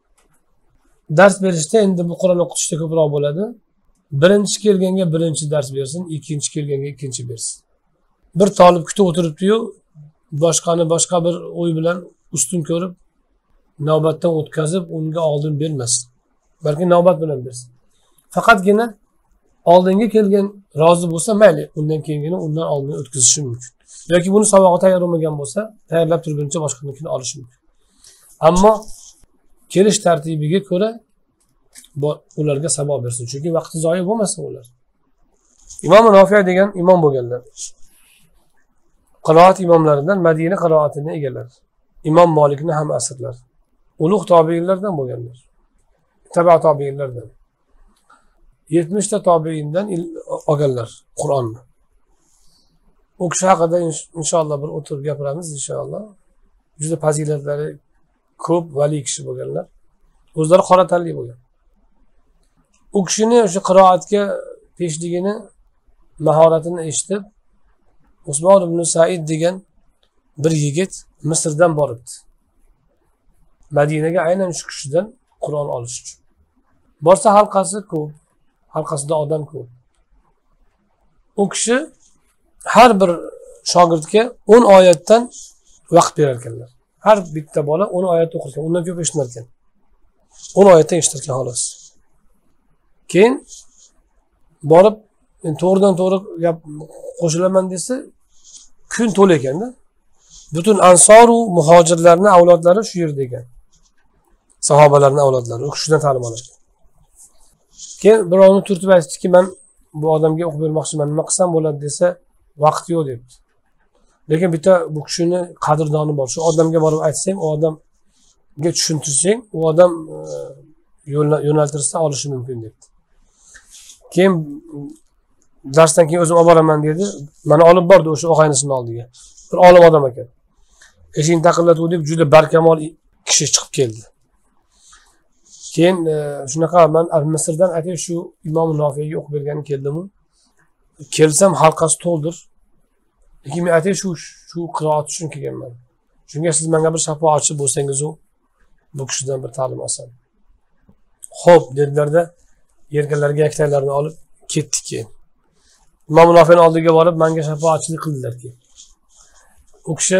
A: Dars berishda endi bu Qur'on o'qitishda ko'proq bo'ladi. Birinchi kelganga birinchi dars bersin, ikkinchi kelganga ikkinchi bersin. Bir talib kutib o'tiribdi-yu, boshqani boshqa bir o'y bilan ustun ko'rib, navbatdan o'tkazib, unga oldin bermasin. Balki navbat bilan bersin. Faqatgina oldinga kelgan rozi bo'lsa, mayli, undan keyingini undan oldin o'tkazishi mumkin. Yoki buni savog'i tayyor bo'lmagan bo'lsa, tayyorlab turguncha boshqanikini olishi mumkin. Ammo kelish tartibiga ko'ra ularga savob bersin, chunki vaqti zoyi bo'lmasin ular. Imom Nofiy degan imom bo'lganlar. Qiroat imomlaridan Madina qiroatini egallar. Imom Malikni ham asrlar. Ulug' tobiinlardan bo'lganlar. Taba tobiinlardan. yetmishta tobiindan olganlar Qur'onni. U kishi haqida inshaalloh bir o'tirib gapiramiz inshaalloh. Juda fazilatlari ko'p vali kishi bo'lganlar. O'zlari qora tanli bo'lgan. U kishini o'sha qiroatga peshligini, mahoratini eshitib, Usmon ibn Said degan bir yigit Misrdan boribdi. Madinaga aynan shu kishidan Qur'on olish uchun. Borsa halqasi ko'p, halqasida odam ko'p. U kishi har bir shogirdga o'n oyatdan vaqt berar ekanlar. Har bitta bola o'n oyat o'qir ekan, undan ko'p eshitinar ekan. o'n oyatdan eshitar ekan xolos. Keyin borib to'g'ridan to'g'ri gap qo'shilaman desa, kun to'la ekanda. Butun ansor va muhojirlarning avlodlari shu yerda ekan. Sahobalarning avlodlari u kishidan ta'lim oladi. Keyin birovni turtib aytdiki, men bu odamga o'qib bermoqchiman, nima qilsam bo'ladi desa, vaqt yo'q debdi. Lekin bitta bu kishini qadrdoni bor. Shu odamga borib aytsang, u odamga tushuntirsang, u odam yo'naltirsa olishi mumkin debdi. Keyin darsdan keyin o'zim olib boraman dedi. Meni olib bordi o'sha og'aynisining oldiga. Bir olim odam ekan. Eshikni taqillatib deb juda barkamol kishi chiqib keldi. Keyin shunaqa men Misrdan aytay shu Imom Nofiyga o'qib bergani keldim. Kelsam halqasi to'ldir. Lekin men aytay shu shu qiroat uchun kelganman. Shunga siz menga bir shafoatchi bo'lsangiz, u bu kishidan bir ta'lim olsam. Xo'p, dedilarda yelkalariga yaktaklarini olib ketdik keyin. Imom Nofiyning oldiga borib menga shafoatchilik qildilar keyin. U kishi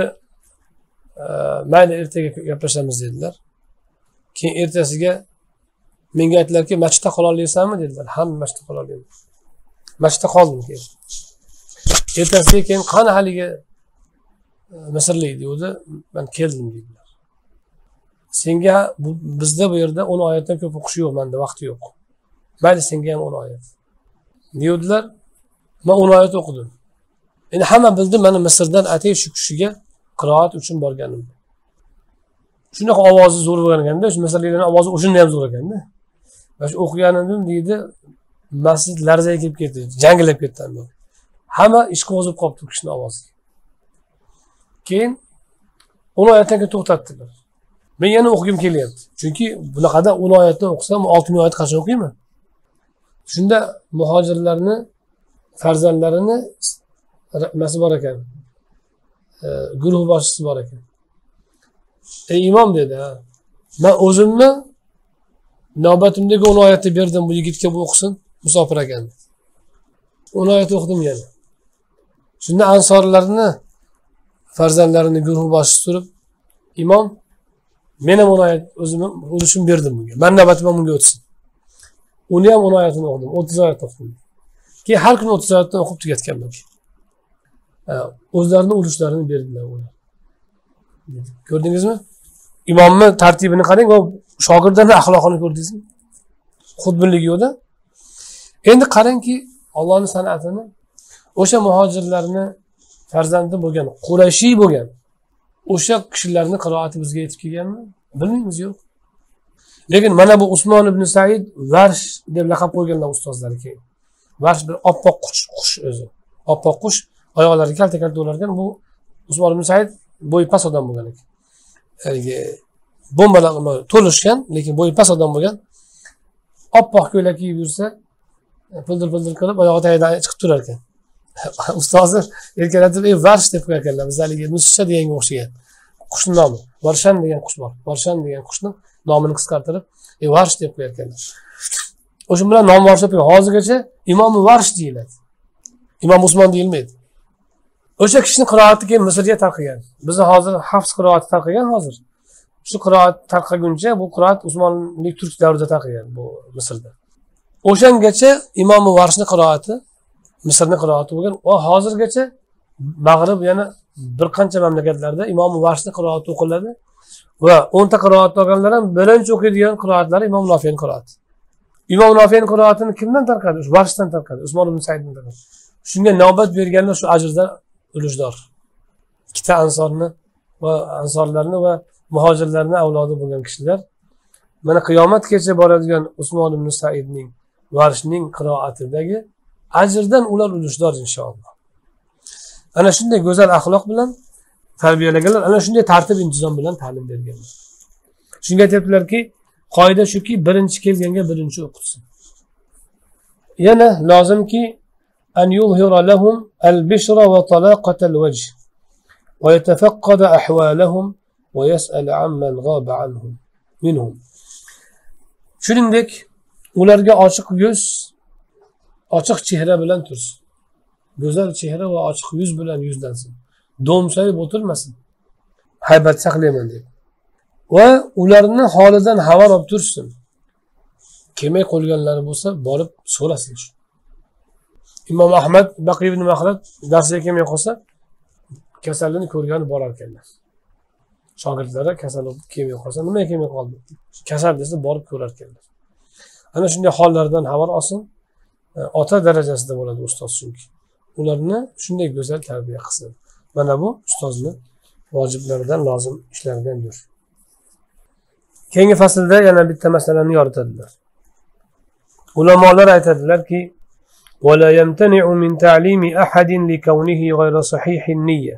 A: mayli ertaga gaplashamiz dedilar. Keyin ertasiga menga aytdilarki, masjidda qola olaysanmi dedilar. Hamma masjidda qola oldim. Masjidda qoldim keyin. Ertasiga keyin qani haligi Misrlik dedi, men keldim dedilar. Senga bizda bu yerda o'n oyatdan ko'p o'qish yo'q, menda vaqti yo'q. Mayli senga ham o'n oyat. Deydilar, men o'n oyat o'qidim. Endi hamma bildi, meni Misrdan atay shu kishiga qiroat uchun borganim. Shunaqa ovozi zo'r bo'lganda, shu Misrliklarning ovozi o'shunda ham zo'r ekanda. Va shu o'qiganim deydi, masjid larzaga kelib ketdi, janglab ketdi. Hamma ish qo'zib qolibdi kishining ovoziga. Keyin o'n oyatdan keyin to'xtatdilar. Men yana o'qigim kelyapti. Chunki bunaqada o'n oyatdan o'qisam, olti ming oyat qachon o'qiyman? Shunda muhojirlarni farzandlarini nasi bor ekan. Guruh boshchisi bor ekan. Ey imom dedi, men o'zimni navbatimdagi o'n oyatni berdim bu yigitga, bu o'qisin, musofir ekan. o'n oyat o'qidim yana. Shunda ansorlarni farzandlarini guruh boshchisi turib, imom, men ham o'n oyat o'zimni ulushim berdim bunga. Men navbatim bunga o'tsin. Uni ham o'n oyatini o'qidim, o'ttiz oyat o'qidim. Keyin har kuni o'ttiz oyatdan o'qib tugatganman. O'zlarining ulushlarini berdilar ular. Ko'rdingizmi? Imomni tartibini qarang va shogirdlarning axloqini ko'rdingizmi? Xudbinlik yo'qda. Endi qarangki, Allohning san'atini o'sha muhojirlarni farzandi bo'lgan, Qurayshi bo'lgan o'sha kishilarning qiroati bizga yetib kelganmi? Bilmaymiz, yo'q. Lekin mana bu Usmon ibn Said Varsh deb laqab qo'yganlar ustozlari keyin. Varsh bir oppoq qush, qush o'zi. Oppoq qush, oyoqlari kalta-kalta bo'lar ekan. Bu Usmon ibn Said bo'yi past odam bo'lgan ekan. Haligi bombalar to'lishgan, lekin bo'yi past odam bo'lgan. Oppoq ko'ylak kiyib yursa, pildir-pildir qilib oyog'i tagidan chiqib turar ekan. Ustozi erkalatib, "Ey Varsh" deb qo'yar ekanlar. Bizlarga Muscha deganga o'xshagan. Qushning nomi. Varshan degan qush bor. Varshan degan qushning nomini qisqartirib, "Ey Varsh" deb qo'yar ekanlar. O'sha bilan nom Varsh deb hozirgacha Imom Varsh deyiladi. Imom Usmon deyilmaydi. O'sha kishining qiroati keyin Misrga tarqagan. Bizda hozir Hafs qiroati tarqagan hozir. Shu qiroat tarqaguncha bu qiroat Usmonlik turk davrida tarqagan bu Misrda. O'shangacha Imom Varshning qiroati Misrning qiroati bo'lgan va hozirgacha Mag'rib yana bir qancha mamlakatlarda Imom Varshning qiroati o'qiladi va o'nta qiroat olganlar ham birinchi o'qiydigan qiroatlari Imom Nofiyning qiroati. Imom Nofiyning qiroatini kimdan tarqadi? Shu Varshdan tarqadi, Usmon ibn Saiddan tarqadi. Shunga navbat berganlar shu ajrdan ulushdor. Ikkita ansorni va ansorlarni va muhojirlarning avlodi bo'lgan kishilar mana qiyomatgacha boradigan Usmon ibn Saidning varishning qiroatidagi ajrdan ular ulushdor inshaalloh. Ana shunday go'zal axloq bilan tarbiyalaganlar, ana shunday tartib intizom bilan ta'lim berganlar. Shunga aytibdilarki, qoida shuki, birinchi kelganga birinchi o'qitsin. Yana lozimki an yuzhira lahum al-bishra wa talaqata al-wajh wa yatafaqqada ahwalahum va yas'al amman ghaba anhum minhum. Shuningdek, ularga ochiq yuz, ochiq chehra bilan tursin. Go'zal chehra va ochiq yuz bilan yuzlansin. Do'msayib o'tirmasin. Haybat saqlayman deb. Va ularni holidan xabar olib tursin. Kelmay qolganlari bo'lsa, borib so'rasin. Imom Ahmad, Baqiy ibn Makhlad darsga kelmay qolsa, kasallikni ko'rgani borar ekanlar. Shogirdlari kasal bo'lib kelmay qolsa, nimaga kelmay qoldi? Kasal desa borib ko'rar ekanlar. Ana shunday hollardan xabar olsin. Ota darajasida bo'ladi ustoz chunki. Ularni shunday go'zal tarbiya qilsin. Mana bu ustozni vojiblaridan, lozim ishlaridandir. Keyingi faslda yana bitta masalani yoritadilar. Ulamolar aytadilarki, "Va la yamtani'u min ta'limi ahadin li kawnihi ghayra sahihin niyya."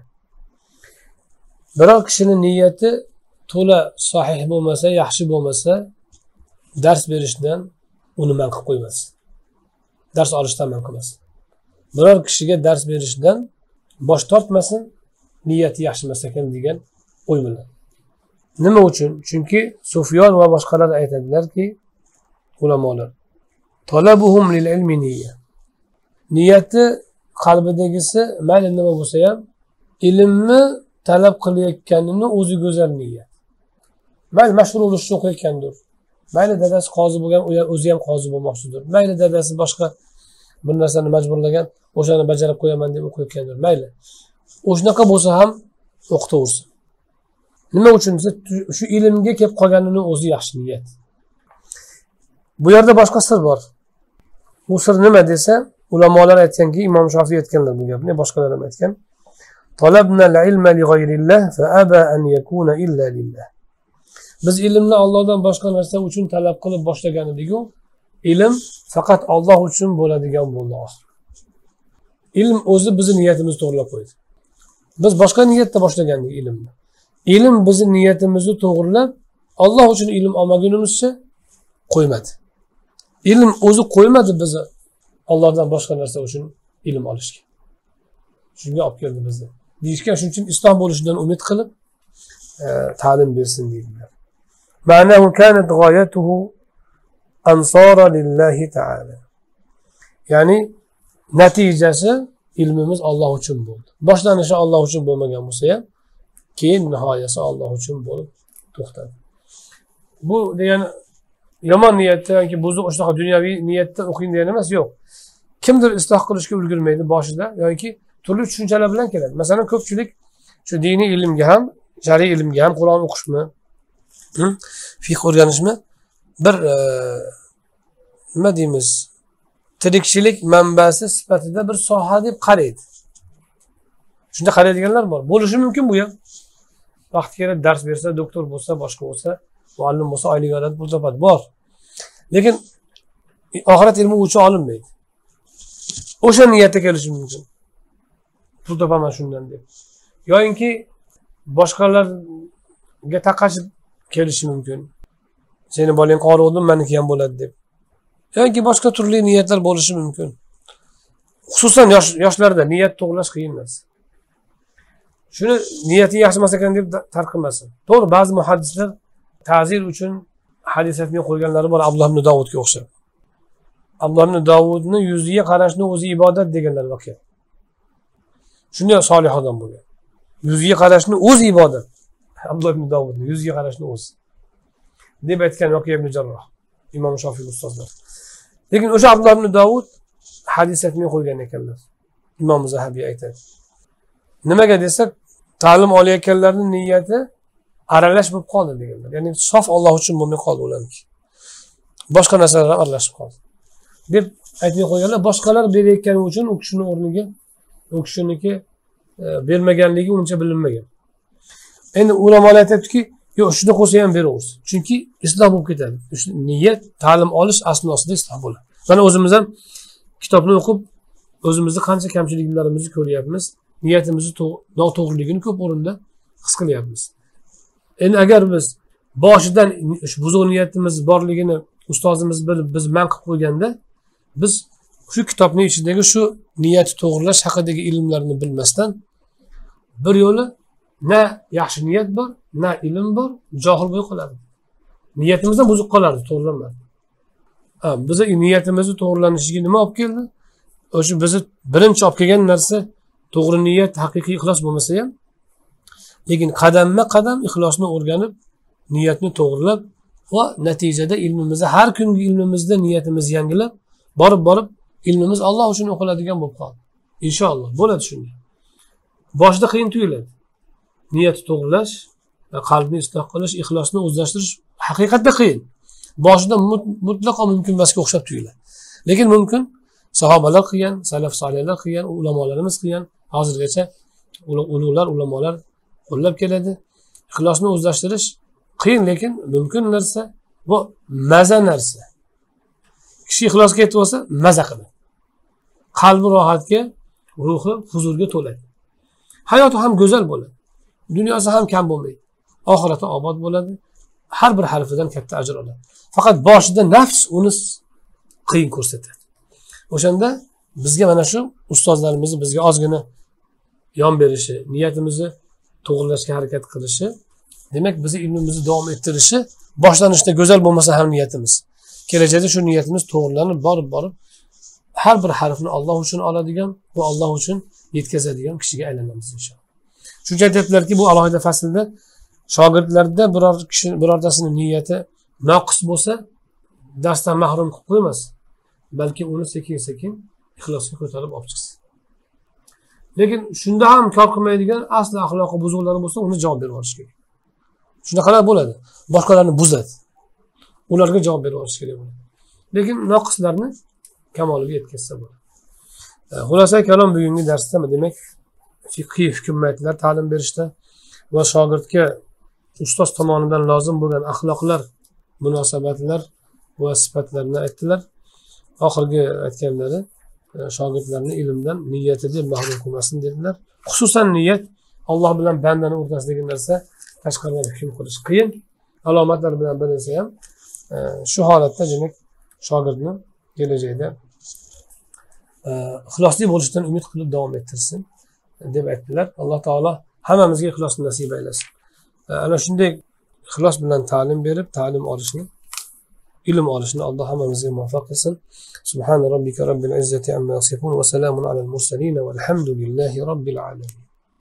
A: Biror kishining niyati to'la sahih bo'lmasa, yaxshi bo'lmasa, dars berishdan uni man qilib qo'ymasin. Dars olishdan man qilmasin. Biror kishiga dars berishdan bosh tortmasin, niyati yaxshi emas ekan degan o'y bilan. Nima uchun? Chunki Sufyon va boshqalar aytadilarki, ulamolar, talabuhum lil ilmi niyya. Niyati qalbidagisi mayli nima bo'lsa ham, ilmni talab qilayotganini o'zi go'zal niyat. Mayli mashhur bo'lish uchun o'qiyotgandir. Mayli dadasi qozi bo'lgan, o'zi ham qozi bo'lmoqchidir. Mayli dadasi boshqa bir narsani majburlagan, o'shani bajarib qo'yaman deb o'qiyotgandir. Mayli. O'shanaqa bo'lsa ham o'qitaversin. Nima uchun desa, shu ilmga kelib qolganini o'zi yaxshi niyat. Bu yerda boshqa sir bor. Bu sir nima desa, ulamolar aytganki, Imom Shofiy aytganlar bu gapni, boshqalar ham aytgan. Talabna al-ilma li ghayrillah fa aba an yakuna illa lillah. Biz ilmni Allohdan boshqa narsa uchun talab qilib boshlagan edik-ku, ilm faqat Alloh uchun bo'ladigan bo'ldi. Ilm o'zi bizning niyatimizni to'g'rilab qo'ydi. Biz boshqa niyatda boshlagandik ilmni. Ilm bizning niyatimizni to'g'rilab, Alloh uchun ilm olmagunimizcha qo'ymadi. Ilm o'zi qo'ymadi bizni Allohdan boshqa narsa uchun ilm olishga. Shunga olib keldi bizni. Deyishga shuning uchun islom bo'lishidan umid qilib ta'lim bersin deydilar. Ma'nahu kanat g'oyatuhu ansara lillahi ta'ala. Ya'ni natijasi ilmimiz Alloh uchun bo'ldi. Boshlanishi Alloh uchun bo'lmagan bo'lsa ham, keyin nihoyasi Alloh uchun bo'lib to'xtadi. Bu degani yomon niyatda yoki buzuq o'shanaqa dunyoviy niyatda o'qing degani emas, yo'q. Kimdir isloh qilishga ulgurmaydi boshida yoki turli tushunchalar bilan keladi. Masalan, ko'pchilik shu diniy ilmga ham, shariy ilmga ham Qur'on o'qishmi, fiqh o'rganishmi bir nima deymiz, tirikchilik manbasi sifatida bir soha deb qaraydi. Shunda qaraydiganlar bor. Bo'lishi mumkin bu ham. Vaqt kelib dars bersa, doktor bo'lsa, boshqa bo'lsa, muallim bo'lsa, oylik oladi, pul topadi, bor. Lekin oxirat ilmi uchun olinmaydi. O'sha niyatda kelishi mumkin. Pul topaman shundan deb. Yo'inki boshqalarga taqashib kelishi mumkin. Seni bolang qori o'ldim, meniki ham bo'ladi deb. Yo'inki boshqa turli niyatlar bo'lishi mumkin. Xususan yosh yoshlarda niyat to'g'rilash qiyin emas. Shuni niyating yaxshi emas ekan deb tark qilmasin. To'g'ri, ba'zi muhaddislar ta'zir uchun hadis aytmay qo'yganlari bor, Abdulloh ibn Davudga o'xshab. Abdulloh ibn Davudni yuziga qarashni o'zi ibodat deganlar voqea. Shunday solih odam bo'lgan. Yuziga qarashni o'zi ibodat. Abdulloh ibn Davudni yuziga qarashni o'zi deb aytgan voqea ibn Jarroh, Imom Shofiy ustozlar. Lekin o'sha Abdulloh ibn Davud hadis aytmay qo'ygan ekanlar. Imom Zahabiy aytadi. Nimaga desak, ta'lim olayotganlarning niyati aralash bo'lib qoldi deganlar. Ya'ni sof Alloh uchun bo'lmay qoldi ularniki. Boshqa narsalar aralashib qoldi deb aytmay qo'yganlar. Boshqalar berayotgani uchun u kishining o'rniga u kishiniki bermaganligi uncha bilinmagan. Endi ulamolar aytibdiki, yo'q, shuni qo'ysa ham beraversin. Chunki isloh bo'lib ketadi. Niyat ta'lim olish asnosida isloh bo'ladi. Mana o'zimiz ham kitobni o'qib, o'zimizni qancha kamchiliklarimizni ko'ryapmiz, niyatimizni noto'g'riligini ko'p o'rinda his qilyapmiz. Endi agar biz boshidan buzuq niyatimiz borligini ustozimiz bilib biz man qilib qo'yganda, biz shu kitobning ichidagi shu niyatni to'g'rilash haqidagi ilmlarni bilmasdan bir yo'li na yaxshi niyat bor, na ilm bor, johil bo'lib qoladi. Niyatimizdan buzuq qoladi, to'g'rilanmadi. Ha, biz niyatimizni to'g'rilanishiga nima olib keldi? O'sha bizni birinchi olib kelgan narsa to'g'ri niyat, haqiqiy ixlos bo'lmasa ham, lekin qadamma-qadam ixlosni o'rganib, niyatni to'g'rilab va natijada ilmimizni har kungi ilmimizda niyatimiz yangilab, borib borib ilmimiz Alloh uchun o'qiladigan bo'lib qoldi. Inshaalloh bo'ladi shunday. Boshida qiyin tuyuladi. Niyatni to'g'rilash, qalbni isloh qilish, ixlosni o'zlashtirish haqiqatda qiyin. Boshida mutlaqo mumkin emasga o'xshab tuyuladi. Lekin mumkin. Sahobalar qilgan, salaf solihlar qilgan, ulamolarimiz qilgan, hozirgacha ulug'lar, ulamolar qo'llab keladi. Ixlosni o'zlashtirish qiyin, lekin mumkin narsa, bu maza narsa. Kishi ixlosga yetib olsa, maza qiladi. Qalbi rohatga, ruhi huzurga to'ladi. Hayoti ham go'zal bo'ladi. Dunyosi ham kam bo'lmaydi. Oxirati obod bo'ladi. Har bir harfidan katta ajr oladi. Faqat boshida nafs uni qiyin ko'rsatadi. O'shanda bizga mana shu ustozlarimiz bizga ozgina yon berishi, niyatimizni to'g'rilashga harakat qilishi, demak bizni ilmimizni davom ettirishi, boshlanishda go'zal bo'lmasa ham niyatimiz, kelajakda shu niyatimiz to'g'rilanib borib borib har bir harfni Alloh uchun oladigan va Alloh uchun yetkazadigan kishiga aylanamiz inshaalloh. Shuncha aytibdilarki, bu alohida faslda shogirdlarda biror kishi birortasini niyati noqis bo'lsa, darsdan mahrum qilib qo'ymas, balki uni sekin-sekin ixlosga ko'tarib olib chiqsin. Lekin shunda ham kor qilmaydigan asli axloqi buzuqlari bo'lsa, uni javob berib olish kerak. Shunaqalar bo'ladi. Boshqalarni buzadi. Ularga javob berib olish kerak bo'ladi. Lekin noqislarni kamoliga yetkazsa bo'ladi. Xulosa kalom bugungi darsda demak fiqhiy hukmiyatlar ta'lim berishda va shogirdga ustoz tomonidan lozim bo'lgan axloqlar, munosabatlar va sifatlarni aytdilar. Oxirgi aytganlari shogirdlarni ilmdan, niyatidan mahrum qilmasin dedilar. Xususan niyat Alloh bilan bandani o'rtasidagi narsa, tashqaridan hukm qilish qiyin. Alomatlar bilan bilinsa ham shu holatda demak shogirdni kelajakda ixlosli bo'lishdan umid qilib davom ettirsin deb aytdilar. Alloh taolo hammamizga ixlosni nasib aylasin. Ana shunday ixlos bilan ta'lim berib, ta'lim olishni, ilm olishni Alloh hammamizga muvaffaq qilsin. Subhan robbika robbil izzati amma yasifun va salamun alal mursalin valhamdulillahi robbil alamin.